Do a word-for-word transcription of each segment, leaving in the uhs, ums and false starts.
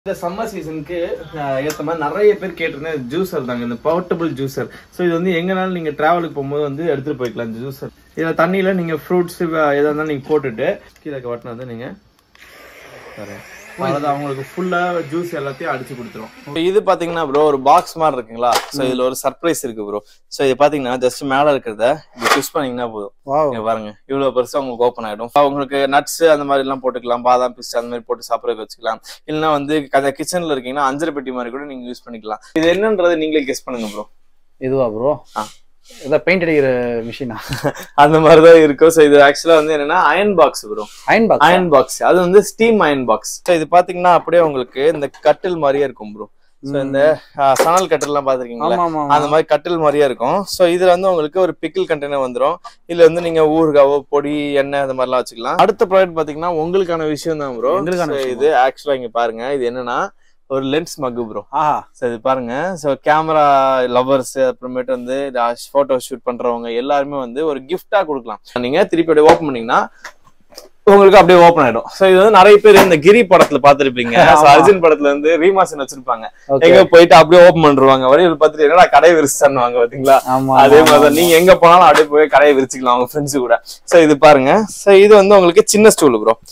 இந்த சம்மர் சீசனுக்கு ஏற்ற மாதிரி நிறைய பேர் கேட்டிருந்தேன் ஜூஸர் தாங்க, இந்த போர்ட்டபிள் ஜூஸர். ஸோ இது வந்து எங்கனாலும் நீங்கள் ட்ராவலுக்கு போகும்போது வந்து எடுத்துகிட்டு போய்க்கலாம். இந்த ஜூஸர் இதில் தண்ணியில் நீங்கள் ஃப்ரூட்ஸ் எதாக இருந்தாலும் நீங்கள் போட்டுட்டு கீழே வட்டின வந்து நீங்கள் அதாவது அவங்களுக்கு ஃபுல்லா ஜூஸ் எல்லாத்தையும் அடிச்சு கொடுத்துரும். இது பாத்தீங்கன்னா ப்ரோ ஒரு பாக்ஸ் மாதிரி இருக்குங்களா, சோ இதுல ஒரு சர்ப்ரைஸ் இருக்கு ப்ரோ. சோ இது பாத்தீங்கன்னா ஜஸ்ட் மேல இருக்கிறத இப்படி ட்விஸ்ட் பண்ணீங்கன்னா போதும், பாருங்க இவ்வளவு பெருசா உங்களுக்கு ஓப்பன் ஆயிடும். உங்களுக்கு நட்ஸ் அந்த மாதிரி எல்லாம் போட்டுக்கலாம், பாதாம் பிஸ்டா அந்த மாதிரி போட்டு சாப்பிடறதுக்கு வச்சுக்கலாம். இல்லைன்னா வந்து கிச்சன்ல இருக்கீங்கன்னா அஞ்சரை பெட்டி மாதிரி கூட நீங்க யூஸ் பண்ணிக்கலாம். இது என்னன்றது நீங்களே கெஸ் பண்ணுங்க ப்ரோ. இதுவா ப்ரோ? இதான் பெயிண்ட் அடிக்கிற மிஷினா அந்த மாதிரிதான் இருக்கும். ஸோ இது ஆக்சுவலா வந்து என்னன்னா iron box bro. Iron box iron box அது வந்து ஸ்டீம் அயன் பாக்ஸ். ஸோ இது பாத்தீங்கன்னா அப்படியே உங்களுக்கு இந்த கட்டில் மாதிரியே இருக்கும் ப்ரோ. ஸோ இந்த சணல் கட்டில் எல்லாம் பாத்திருக்கீங்களா, அந்த மாதிரி கட்டில் மாதிரியே இருக்கும். ஸோ இதுல வந்து உங்களுக்கு ஒரு பிக்கிள் கண்டெய்னர் வந்துடும். இதுல வந்து நீங்க ஊறுகாவோ பொடி எண்ணெய் அந்த மாதிரிலாம் வச்சுக்கலாம். அடுத்த ப்ராடக்ட் பாத்தீங்கன்னா உங்களுக்கான விஷயம் தான் ப்ரோ. இது ஆக்சுவலா இங்க பாருங்க, இது என்னன்னா ஒரு லென்ஸ் மக்கு ப்ரோ. ஆஹா சரி பாருங்க. ஸோ கேமரா லவர்ஸ் அப்புறமேட்டு வந்து போட்டோ ஷூட் பண்றவங்க எல்லாருமே வந்து ஒரு கிஃப்டா கொடுக்கலாம். நீங்க திருப்பி அப்படியே ஓப்பன் பண்ணீங்கன்னா உங்களுக்கு அப்படியே ஓப்பன் ஆயிடும். சோ இது வந்து நிறைய பேர் இந்த கிரி படத்துல பாத்துருப்பீங்க, அர்ஜுன் படத்துல வந்து ரீமாசன் வச்சிருப்பாங்க, எங்க போயிட்டு அப்படியே ஓப்பன் பண்ணிருவாங்க. வரையில் பார்த்துட்டு என்னடா கடையை விரிச்சுவாங்க பாத்தீங்களா, அதே மாதிரிதான் நீங்க எங்க போனாலும் அப்படியே போய் கடையை விரிச்சுக்கலாம் அவங்க ஃப்ரெண்ட்ஸ் கூட. சோ இது பாருங்க. சோ இது வந்து உங்களுக்கு சின்ன ஸ்டூல் ப்ரோ.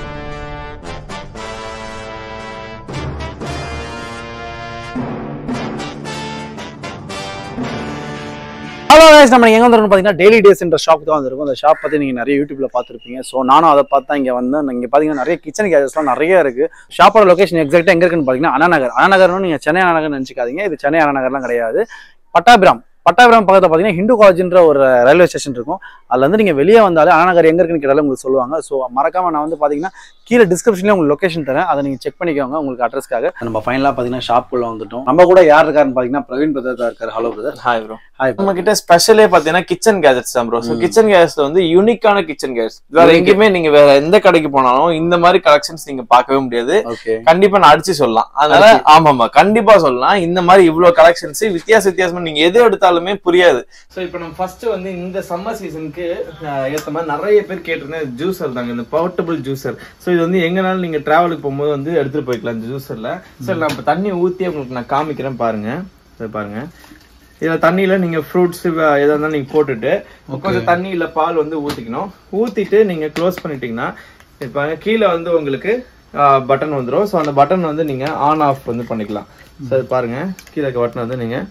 ஹலோ கைஸ், நம்ம எங்க வந்திருக்கோம் பாத்தீங்கன்னா டெய்லி டேஸ்ன்ற ஷாப் தான் வந்திருக்கும். அந்த ஷாப் பத்தி நீங்க நிறைய யூடியூப்ல பாத்துருப்பீங்க. ஸோ நானும் அதை பார்த்தா இங்க வந்து இங்க பாத்தீங்கன்னா நிறைய கிச்சன் கேஜெட்ஸ்லாம் நிறைய இருக்கு. ஷாப்போட லொகேஷன் எக்ஸாக்டா எங்க இருக்குன்னு பாத்தீங்கன்னா அண்ணாநகர். அண்ணாநகர்னு நீங்க சென்னை அண்ணாநகர் நினைச்சுக்காதீங்க, இது சென்னை அண்ணாநகர்லாம் கிடையாது. பட்டாபிராம் பட்டாபிராம் பக்கத்தில் பார்த்தீங்கன்னா ஹிந்து காலேஜ்ன்ற ஒரு ரயில்வே ஸ்டேஷன் இருக்கும். அதில் வந்து நீங்கள் வெளியே வந்தாலே அண்ணாநகர் எங்கே இருக்குன்னு கேட்டாலும் உங்களுக்கு சொல்லுவாங்க. ஸோ மறக்காம நான் வந்து பார்த்தீங்கன்னா கீழே டிஸ்கிரிப்ஷன்லேயே உங்களுக்கு லொகேஷன் தரேன், அதை நீங்கள் செக் பண்ணிக்கோங்க உங்களுக்கு அட்ரஸ்க்காக. நம்ம ஃபைனலாக பார்த்தீங்கன்னா ஷாப்புக்குள்ள வந்துட்டோம். நம்ம கூட யார் இருக்காருன்னு பார்த்தீங்கன்னா பிரவீன் பிரதர் தான் இருக்காரு. Hello brother. Hi bro. Hi. நம்ம கிட்ட ஸ்பெஷலே பார்த்தீங்கன்னா கிச்சன் கேஜெட்ஸ் தான் ப்ரோ. ஸோ கிச்சன் கேஜெட்ஸ்ல வந்து யூனிக்கான கிச்சன் கேஜெட்ஸ் வேற எங்கேயுமே நீங்க வேற எந்த கடைக்கு போனாலும் இந்த மாதிரி கலெக்ஷன்ஸ் நீங்க பார்க்கவே முடியாது. கண்டிப்பா நான் அடிச்சு சொல்லலாம். அதனால ஆமாமா கண்டிப்பா சொல்லலாம். இந்த மாதிரி இவ்வளவு கலெக்ஷன்ஸ் வித்தியாச வித்தியாசமா நீங்க எது எடுத்தாலுமே புரியாது. சோ இப்போ நம்ம ஃபர்ஸ்ட் வந்து இந்த சம்மர் சீசனுக்கு ஏத்த மாதிரி நிறைய பேர் கேட்டிருந்தேன் ஜூஸர் தாங்க, இந்த போர்ட்டபிள் ஜூஸர். சோ இது வந்து எங்கனாலும் நீங்க டிராவலுக்கு போகும்போது வந்து எடுத்துட்டு போய்க்கலாம் இந்த ஜூஸர்ல. சோ நம்ம தண்ணி ஊத்தி உங்களுக்கு நான் காமிக்கிறேன் பாருங்க. பாருங்க இதுல தண்ணியில நீங்க ஃப்ரூட்ஸ் எதா இருந்தாலும் நீங்க போட்டுட்டு கொஞ்சம் தண்ணி இல்ல பால் வந்து ஊத்திக்கணும். ஊத்திட்டு நீங்க க்ளோஸ் பண்ணிட்டீங்கன்னா இப்ப கீழே வந்து உங்களுக்கு பட்டன் வந்துடும். ஸோ அந்த பட்டன் வந்து நீங்க ஆன் ஆஃப் வந்து பண்ணிக்கலாம். ஸோ பாருங்க கீழே பட்டன் வந்து நீங்க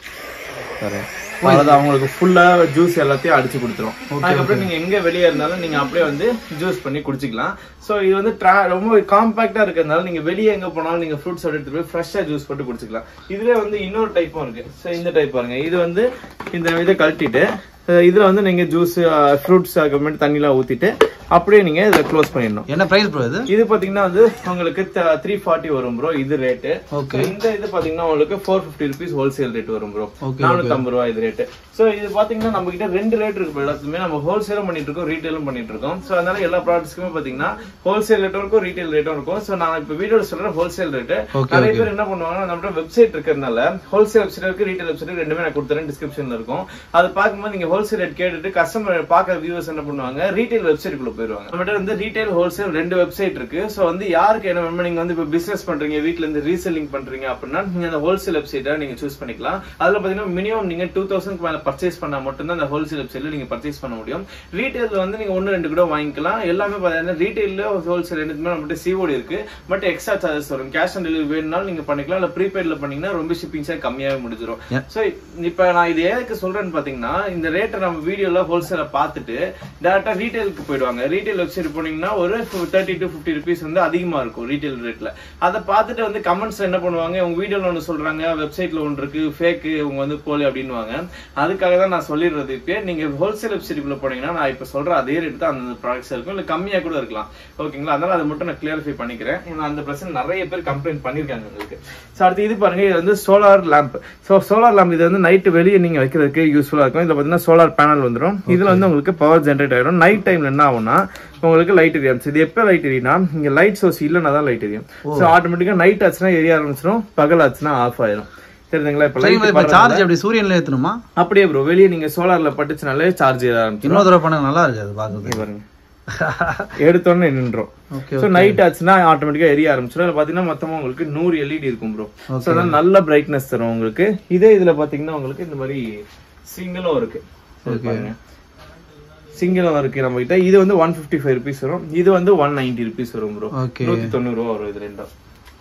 அதாவது அவங்களுக்கு ஃபுல்லா ஜூஸ் எல்லாத்தையும் அடிச்சு கொடுத்துரும். அதுக்கப்புறம் நீங்க எங்க வெளியே இருந்தாலும் நீங்க அப்படியே வந்து ஜூஸ் பண்ணி குடிச்சிக்கலாம். சோ இது வந்து ரொம்ப காம்பாக்டா இருக்கிறதுனால நீங்க வெளியே எங்க போனாலும் நீங்க ஃப்ரூட்ஸ் எடுத்துட்டு போய் ஃப்ரெஷ்ஷா ஜூஸ் போட்டு குடிச்சிக்கலாம். இதுல வந்து இன்னொரு டைப்பும் இருக்கு. சோ இந்த டைப் பாருங்க, இது வந்து இந்த இதை கழட்டிட்டு இதுல வந்து நீங்க ஜூஸ் ஃப்ரூட்ஸ் அதுக்கப்புறமேட்டு தண்ணிலாம் ஊத்திட்டு அப்படியே நீங்க இதை க்ளோஸ் பண்ணிடணும். என்ன பிரைஸ் ப்ரோ இது? இது பாத்தீங்கன்னா வந்து உங்களுக்கு த்ரீ ஃபார்ட்டி வரும் ப்ரோ இது ரேட்டு. இந்த இது பாத்தீங்கன்னா உங்களுக்கு four fifty rupees wholesale rate வரும் ப்ரோ. நானூத்தி ஐம்பது ரூபாய் இது ரேட்டு. சோ இது பாத்தீங்கன்னா நம்ம கிட்ட ரெண்டு ரேட் இருக்கு எல்லாத்துக்குமே. நம்ம ஹோல்சேலும் பண்ணிட்டு இருக்கோம், ரீட்டைலும் பண்ணிட்டு இருக்கோம். சோ அதனால எல்லா ப்ராடக்ட்ஸ்க்குமே பாத்தீங்கன்னா ஹோல்சேல் ரேட்டும் இருக்கும், ரீட்டைல் ரேட்டும் இருக்கும். சோ நான் இப்ப வீடியோல சொல்றேன் ஹோல்சேல் ரேட்டு. நிறைய பேர் என்ன பண்ணுவாங்கன்னா நம்ம வெப்சைட் இருக்கிறதுனால ஹோல்சேல் வெப்சைட் இருக்கு, ரீட்டைல் வெப்சைட் ரெண்டுமே நான் கொடுத்துறேன், டிஸ்கிரிப்ஷன்ல இருக்கும். அது பார்க்கும்போது நீங்க ஹோல்சேல் ரேட் கேட்டுட்டு கஸ்டமர் பாக்குற வியூவர்ஸ் என்ன பண்ணுவாங்க, ரீட்டைல் வெப்சைட் குள்ள போயிருவாங்க. நம்மகிட்ட வந்து ரீட்டைல் ஹோல்சேல் ரெண்டு வெப்சைட் இருக்கு. சோ வந்து யாருக்கு என்ன வேணுமோ நீங்க வந்து இப்ப பிசினஸ் பண்றீங்க, வீட்ல இருந்து ரீசெல்லிங் பண்றீங்க அப்படின்னா நீங்க அந்த ஹோல்சேல் வெப்சைட்டை நீங்க சூஸ் பண்ணிக்கலாம். அதுல பாத்தீங்கன்னா மினிமம் நீங்க டூ தௌசண்ட் மேல பர்ச்சேஸ் பண்ணா மட்டும் தான் அந்த ஹோல்சேல் வெப்சைட்ல நீங்க பர்ச்சேஸ் பண்ண முடியும். ரீட்டைல் வந்து நீங்க ஒன்னு ரெண்டு கூட வாங்கிக்கலாம். எல்லாமே பாத்தீங்கன்னா ரீட்டைல்ல ஹோல்சேல் ரெண்டுமே நம்மகிட்ட சிஓடி இருக்கு. பட் எக்ஸ்ட்ரா சார்ஜஸ் வரும். கேஷ் ஆன் டெலிவரி வேணும்னாலும் நீங்க பண்ணிக்கலாம், இல்ல ப்ரீபெய்ட்ல பண்ணீங்கன்னா ரொம்ப ஷிப்பிங் சார்ஜ் கம்மியாவே முடிஞ்சிடும். சோ இப்ப நான் இது எதுக்கு சொல்றேன்னு பாத்தீங்கன்னா இந்த ரேட்டை நம்ம வீடியோல ஹோல்சேல பாத்துட்டு டேரக்டா ரீட்டைலுக்கு போயிடுவாங்க. ரீட்டைல் வெப்சைட் போனீங்கன்னா ஒரு தேர்ட்டி டு பிப்டி ருபீஸ் வந்து அதிகமா இருக்கும் ரீட்டைல் ரேட்ல. அதை பார்த்துட்டு வந்து கமெண்ட்ஸ் என்ன பண்ணுவாங்க, உங்க வீடியோல ஒன்று சொல்றாங்க, வெப்சைட்ல ஒன்று இருக்கு ஃபேக், உங்க வந்து போலி அப்படின்னுவாங்க. அதுக்காக தான் நான் சொல்லிடுறது. இப்போ நீங்க ஹோல்சேல் வெப்சைட்டுக்குள்ள போனீங்கன்னா நான் இப்ப சொல்ற அதே ரேட் தான் அந்த ப்ராடக்ட்ஸ் இருக்கும், இல்ல கம்மியா கூட இருக்கலாம். ஓகேங்களா? அதனால அதை மட்டும் நான் கிளியரிஃபை பண்ணிக்கிறேன். ஏன்னா அந்த பிரச்சனை நிறைய பேர் கம்ப்ளைண்ட் பண்ணிருக்காங்க உங்களுக்கு. ஸோ அடுத்து இது பாருங்க, இது வந்து solar lamp. So solar lamp இது வந்து நைட் வெளியே நீங்க வைக்கிறதுக்கு யூஸ்ஃபுல்லா இருக்கும். இதுல பாத்தீங்கன்னா சோலார் பேனல் வந்துடும். இதுல வந்து உங்களுக்கு பவர் ஜென்ரேட் ஆயிடும். நைட் டைம்ல என்ன ஆகும்னா உங்களுக்கு லைட் எரியும். இது எப்ப லைட் எரியும்னா இங்க லைட் சோர்ஸ் இல்லைன்னா தான் லைட் எரியும். சோ ஆட்டோமேட்டிக்கா நைட் ஆச்சுன்னா எரிய ஆரம்பிச்சிடும், பகல் ஆச்சுன்னா ஆஃப் ஆயிடும். தெரியுதுங்களா? இப்ப சார்ஜ் அப்படி சூரியன்ல ஏத்தணுமா? அப்படியே ப்ரோ வெளியே நீங்க சோலார்ல பட்டுச்சுனாலே சார்ஜ் ஏற ஆரம்பிச்சிடும். இன்னொரு தடவை பண்ண நல்லா இருக்கு அது பாக்குறது. பாருங்க எடுத்தோன்னே நின்றோம். ஸோ நைட் ஆச்சுன்னா ஆட்டோமேட்டிக்கா எரிய ஆரம்பிச்சிடும். இதுல பாத்தீங்கன்னா மொத்தமா உங்களுக்கு நூறு எல்இடி இருக்கும் ப்ரோ. ஸோ அதனால நல்ல பிரைட்னஸ் தரும் உங்களுக்கு. இதே இதுல பாத்தீங்கன்னா உங்களுக்கு இந்த மாதிரி சிங்கிளும் இருக்கு. சிங்கிளும் இருக்கு நம்ம கிட்ட. இது வந்து ஒன் பிப்டி ஃபைவ் ருபீஸ் வரும். இது வந்து ஒன் நைன்டி ருபீஸ் வரும் ப்ரோ. நூத்தி தொண்ணூறு ரூபா வரும் இது ரெண்டும்.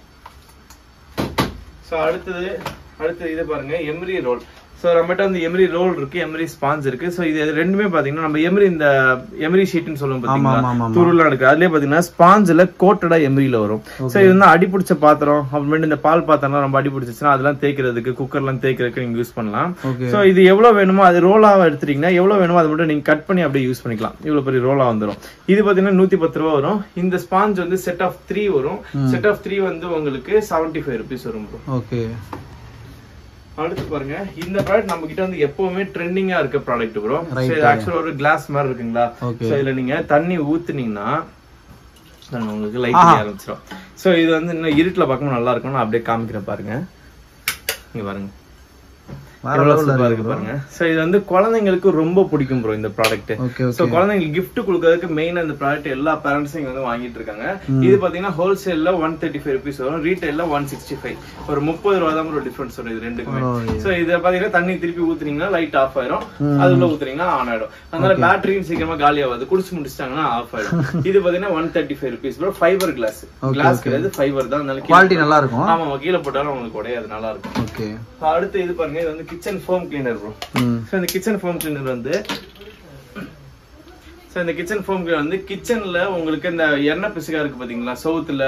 ஸோ அடுத்தது அடுத்தது இது பாருங்க எம்ரி ரோல். ஸோ நம்மகிட்ட வந்து எம்ரி ரோல் இருக்கு, எம்ரி ஸ்பாஞ்ச் இருக்கு. ஸோ இது ரெண்டுமே பாத்தீங்கன்னா நம்ம எம்ரி இந்த எம்ரி ஷீட்னு சொல்லுவோம் பாத்தீங்களா, துருலாம் இருக்கு. அதுலயே பாத்தீங்கன்னா ஸ்பாஞ்சில் கோட்டடா எம்ரியில வரும். ஸோ இது வந்து அடிபிடிச்ச பாத்திரம், அப்புறமேட்டு இந்த பால் பாத்திரம் ரொம்ப அடிபிடிச்சிச்சுன்னா அதெல்லாம் தேய்க்கிறதுக்கு, குக்கர்லாம் தேய்க்கிறதுக்கு நீங்க யூஸ் பண்ணலாம். ஸோ இது எவ்வளவு வேணுமோ அது ரோலாக எடுத்துட்டீங்கன்னா எவ்வளவு வேணுமோ அதை மட்டும் நீங்க கட் பண்ணி அப்படியே யூஸ் பண்ணிக்கலாம். இவ்வளவு பெரிய ரோலா வந்துடும். இது பாத்தீங்கன்னா நூத்தி பத்து ரூபா வரும். இந்த ஸ்பாஞ்ச் வந்து செட் ஆஃப் த்ரீ வரும். செட் ஆஃப் த்ரீ வந்து உங்களுக்கு செவன்டி ஃபைவ் ருபீஸ் வரும். ஓகே. அடுத்து பாருங்க இந்த ப்ராடக்ட் நம்ம கிட்ட வந்து எப்பவுமே ட்ரெண்டிங்கா இருக்க ப்ராடக்ட் ப்ரோ. ஆக்சுவலா ஒரு கிளாஸ் மாதிரி இருக்குங்களா. சோ இதுல நீங்க தண்ணி ஊத்துனீங்கன்னா உங்களுக்கு லைட் ஆரம்பிச்சிடும். சோ இது வந்து இன்னும் இருட்டுல பார்க்கணும் நல்லா இருக்கும். நான் அப்படியே காமிக்கிறேன் பாருங்க. இங்க பாருங்க பாருங்க. சோ இது வந்து குழந்தைங்களுக்கு ரொம்ப பிடிக்கும் ப்ரோ இந்த ப்ராடக்ட். சோ குழந்தைங்களுக்கு கிஃப்ட் கொடுக்கறதுக்கு மெயினா இந்த ப்ராடக்ட் எல்லா பேரண்ட்ஸும் வந்து வாங்கிட்டு இருக்காங்க. இது பாத்தீங்கன்னா ஹோல்சேல்ல ஒன் தேர்ட்டி ஃபைவ் ருபீஸ் வரும், ரீட்டைல்ல ஒன் சிக்ஸ்டி ஃபைவ். ஒரு முப்பது ரூபா தான் ஒரு டிஃபரன்ஸ் வரும் இது ரெண்டுக்குமே. சோ இத பாத்தீங்கன்னா தண்ணி திருப்பி ஊத்துனீங்கன்னா லைட் ஆஃப் ஆயிரும், அதுல ஊத்துனீங்கன்னா ஆன் ஆயிடும். அதனால பேட்டரியும் சீக்கிரமா காலி ஆகாது. குடிச்சு முடிச்சிட்டாங்கன்னா ஆஃப் ஆயிடும். இது பாத்தீங்கன்னா one thirty five rupees bro. Fibre glass glass கிடையாது, ஃபைபர் தான். அதனால குவாலிட்டி நல்லா இருக்கும். ஆமா, கீழே போட்டாலும் உங்களுக்கு உடையாது, நல்லா இருக்கும். ஓகே. அடுத்து இது பாருங்க, இது வந்து kitchen foam cleaner bro. So இந்த கிச்சன் ஃபோம் கிளீனர் வந்து சோ இந்த கிச்சன் ஃபோம் கிளீனர் வந்து கிச்சன்ல உங்களுக்கு இந்த எண்ணெய் பிசுகா இருக்கு பாத்தீங்களா, சவுத்துல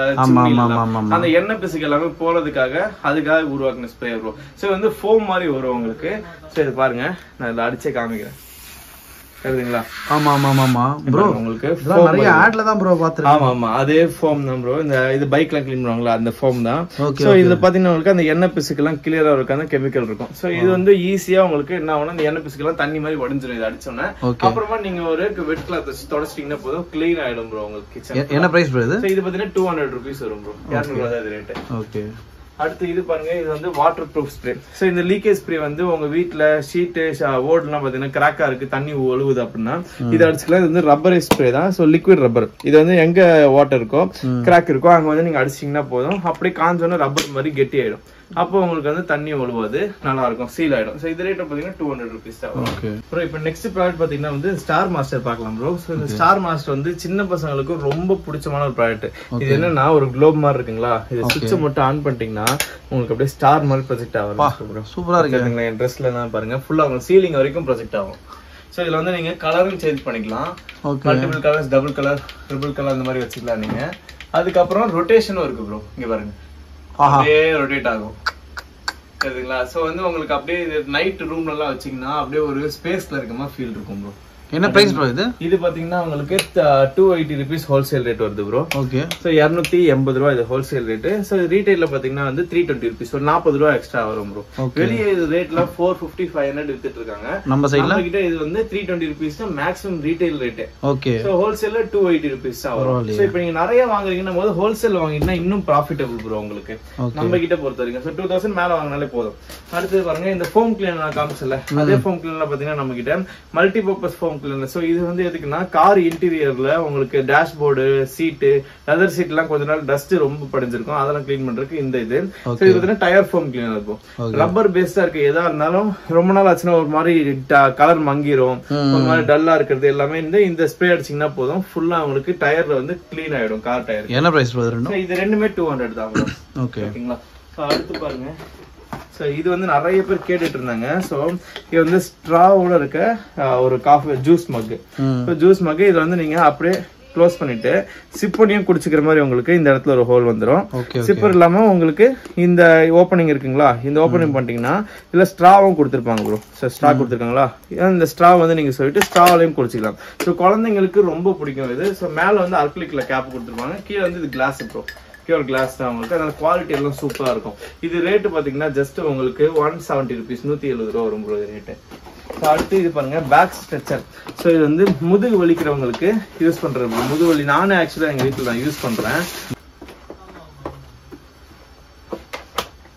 அந்த எண்ணெய் பிசுக்கு எல்லாமே போறதுக்காக அதுக்காக உருவாக்குன ஸ்ப்ரே ப்ரோ. சோ வந்து ஃபோம் மாதிரி வரும் உங்களுக்கு. சோ இது பாருங்க, நான் இத அடிச்சே காமிக்கிறேன். சரிங்களா? ஆமா ஆமா ஆமா ப்ரோ, உங்களுக்கு நிறைய ஆட்ல தான் ப்ரோ பாத்துறேன். ஆமா ஆமா, அதே ஃபோம் தான் ப்ரோ. இந்த இது பைக்ல க்ளீன் பண்ணுவாங்களா அந்த ஃபோம் தான். சோ இதுல பாத்தீங்கன்னா உங்களுக்கு அந்த எண்ணெய் பிசுக்கெல்லாம் கிளியரா இருக்கும், அந்த கெமிக்கல் இருக்கும். சோ இது வந்து ஈஸியா உங்களுக்கு என்ன ஆகும், அந்த எண்ணெய் பிசுக்கெல்லாம் தண்ணி மாதிரி வடிஞ்சிரும் இது அடிச்சோன்னே. அப்புறமா நீங்க ஒரு வெட் கிளாத் வச்சு தொடச்சிட்டீங்கன்னா போதும், கிளீன் ஆயிடும் ப்ரோ உங்களுக்கு கிச்சன். என்ன பிரைஸ் ப்ரோ இது? இது பாத்தீங்கன்னா டூ ஹண்ட்ரட் ருபீஸ் வரும் ப்ரோ. இருநூறு ரூபாய் தான் ரேட். ஓகே. அடுத்து இது பாருங்க, இது வந்து வாட்டர் ப்ரூஃப் ஸ்ப்ரே. சோ இந்த லீக்கேஜ் ஸ்ப்ரே வந்து உங்க வீட்டுல ஷீட்டு ஓடுலாம் பாத்தீங்கன்னா கிராக்கா இருக்கு, தண்ணி ஒழுகுது அப்படின்னா இது அடிச்சுக்கலாம். இது வந்து ரப்பர் ஸ்ப்ரே தான். So liquid rubber. இது வந்து எங்க வாட்டர் இருக்கோ கிராக் இருக்கோ அங்க வந்து நீங்க அடிச்சிங்கன்னா போதும், அப்படியே காஞ்சோன்னா ரப்பர் மாதிரி கெட்டி ஆயிடும். அப்போ உங்களுக்கு வந்து தண்ணி ஒழுவாது, நல்லா இருக்கும், சீல் ஆயிடும். சோ இது ரேட் பாத்தீங்கன்னா டூ ஹண்ட்ரட் ருபீஸ் தான். ப்ரோ இப்போ நெக்ஸ்ட் ப்ராடக்ட் பாத்தீங்கன்னா வந்து ஸ்டார் மாஸ்டர் பார்க்கலாம் ப்ரோ. சோ இந்த ஸ்டார் மாஸ்டர் வந்து சின்ன பசங்களுக்கு ரொம்ப பிடிச்சமான ஒரு ப்ராடக்ட். இது என்னன்னா ஒரு குளோப் மாதிரி இருக்குங்களா, இது சுவிட்ச் மட்டும் ஆன் பண்ணிட்டீங்கன்னா உங்களுக்கு அப்படியே ஸ்டார் மாதிரி ப்ரொஜெக்ட் ஆகும். சூப்பரா இருக்கு. என் ட்ரெஸ்ல எல்லாம் பாருங்க, ஃபுல்லா உங்களுக்கு சீலிங் வரைக்கும் ப்ரொஜெக்ட் ஆகும். சோ இதுல வந்து நீங்க கலரும் சேஞ்ச் பண்ணிக்கலாம். Multiple colours, double colour, triple colour அந்த மாதிரி வச்சுக்கலாம் நீங்க. அதுக்கப்புறம் ரொட்டேஷனும் இருக்கு ப்ரோ. இங்க பாருங்க, அப்படியே ரொட்டேட் ஆகும். சரிங்களா? சோ வந்து உங்களுக்கு அப்படியே நைட் ரூம்ல எல்லாம் வச்சீங்கன்னா அப்படியே ஒரு ஸ்பேஸ்ல இருக்க மாதிரி ஃபீல் இருக்கும் ப்ரோ. என்ன பிரைஸ் ப்ரோ இது? இது பாத்தீங்கன்னா உங்களுக்கு two eighty rupees wholesale rate வருது ப்ரோ. ஓகே. சோ இருநூத்தி எண்பது ரூபா இது ஹோல்சேல் ரேட். சோ ரீட்டைல்ல பாத்தீங்கன்னா வந்து த்ரீ டுவெண்ட்டி ருபீஸ், ஒரு நாற்பது ரூபா எக்ஸ்ட்ரா வரும் ப்ரோ. வெளியே இது ரேட்ல ஃபோர் ஃபிஃப்டி ஃபைவ் ஹண்ட்ரட் வித்துட்டு இருக்காங்க. நம்ம சைடுல கிட்ட இது வந்து த்ரீ டுவெண்ட்டி ருபீஸ் தான் maximum retail rate. Okay. So ஹோல்சேல்ல டூ எயிட்டி ருபீஸ் தான் வரும். சோ இப்போ நீங்க நிறைய வாங்குறீங்கன்னா போது ஹோல்சேல் வாங்கிட்டா இன்னும் ப்ராஃபிட்டபிள் ப்ரோ உங்களுக்கு, நம்ம கிட்ட பொறுத்த வரைக்கும். சோ டூ தௌசண்ட் மேல வாங்கினாலே போதும். அடுத்து பாருங்க, இந்த ஃபோம் கிளீனர் நான் காமிச்சல, அதே ஃபோம் கிளீனர் பாத்தீங்கன்னா நம்ம கிட்ட multipurpose foam cleaner. So இது வந்து எதுக்குன்னா கார் இன்டீரியர்ல உங்களுக்கு டேஷ்போர்டு, சீட்டு, லெதர் சீட் எல்லாம் கொஞ்ச நாள் டஸ்ட் ரொம்ப படிஞ்சிருக்கும், அதெல்லாம் கிளீன் பண்றதுக்கு இந்த இது. இது வந்து டயர் ஃபோம் கிளீனர் இருக்கும், ரப்பர் பேஸ்டா இருக்கு. எதா இருந்தாலும் ரொம்ப நாள் ஆச்சுன்னா ஒரு மாதிரி கலர் மங்கிரும், ஒரு மாதிரி டல்லா இருக்கிறது எல்லாமே இந்த இந்த ஸ்ப்ரே அடிச்சீங்கன்னா போதும், ஃபுல்லா உங்களுக்கு டயர்ல வந்து கிளீன் ஆயிடும். Car tyre. என்ன பிரைஸ்? இது ரெண்டுமே டூ ஹண்ட்ரட் தான். ஓகேங்களா? அடுத்து பாருங்க, ஸோ இது வந்து நிறைய பேர் கேட்டுட்டு இருந்தாங்க. ஸோ இது வந்து ஸ்ட்ராவோட இருக்க ஒரு coffee juice mug. So juice mug இதில் வந்து நீங்க அப்படியே க்ளோஸ் பண்ணிட்டு சிப் பண்ணியும் குடிச்சிக்கிற மாதிரி உங்களுக்கு இந்த இடத்துல ஒரு ஹோல் வந்துடும். சிப்பர் இல்லாம உங்களுக்கு இந்த ஓப்பனிங் இருக்குங்களா, இந்த ஓப்பனிங் பண்ணிட்டீங்கன்னா இதுல ஸ்ட்ராவும் கொடுத்துருப்பாங்க ப்ரோ. ஸோ ஸ்ட்ரா கொடுத்துருக்காங்களா, இந்த ஸ்ட்ரா வந்து நீங்க சொல்லிட்டு ஸ்ட்ராவிலையும் குடிச்சிக்கலாம். ஸோ குழந்தைங்களுக்கு ரொம்ப பிடிக்கும் இது. ஸோ மேல வந்து அர்க்லிக்ல கேப் கொடுத்துருப்பாங்க, கீழே வந்து இது கிளாஸ் ப்ரோ, பியூர் கிளாஸ் தான் உங்களுக்கு. அதனால குவாலிட்டி எல்லாம் சூப்பரா இருக்கும். இது ரேட்டு பாத்தீங்கன்னா ஜஸ்ட் உங்களுக்கு ஒன் செவன்டி ருபீஸ், நூத்தி எழுபது ரூபா வரும் ப்ரோ ரேட்டு. அடுத்து இது பாருங்க, பேக் ஸ்ட்ரெச்சர். ஸோ இது வந்து முதுகு வலிக்கிறவங்களுக்கு யூஸ் பண்றது. முதுகு வலி நானும் ஆக்சுவலா எங்க வீட்டுல நான் யூஸ் பண்றேன்.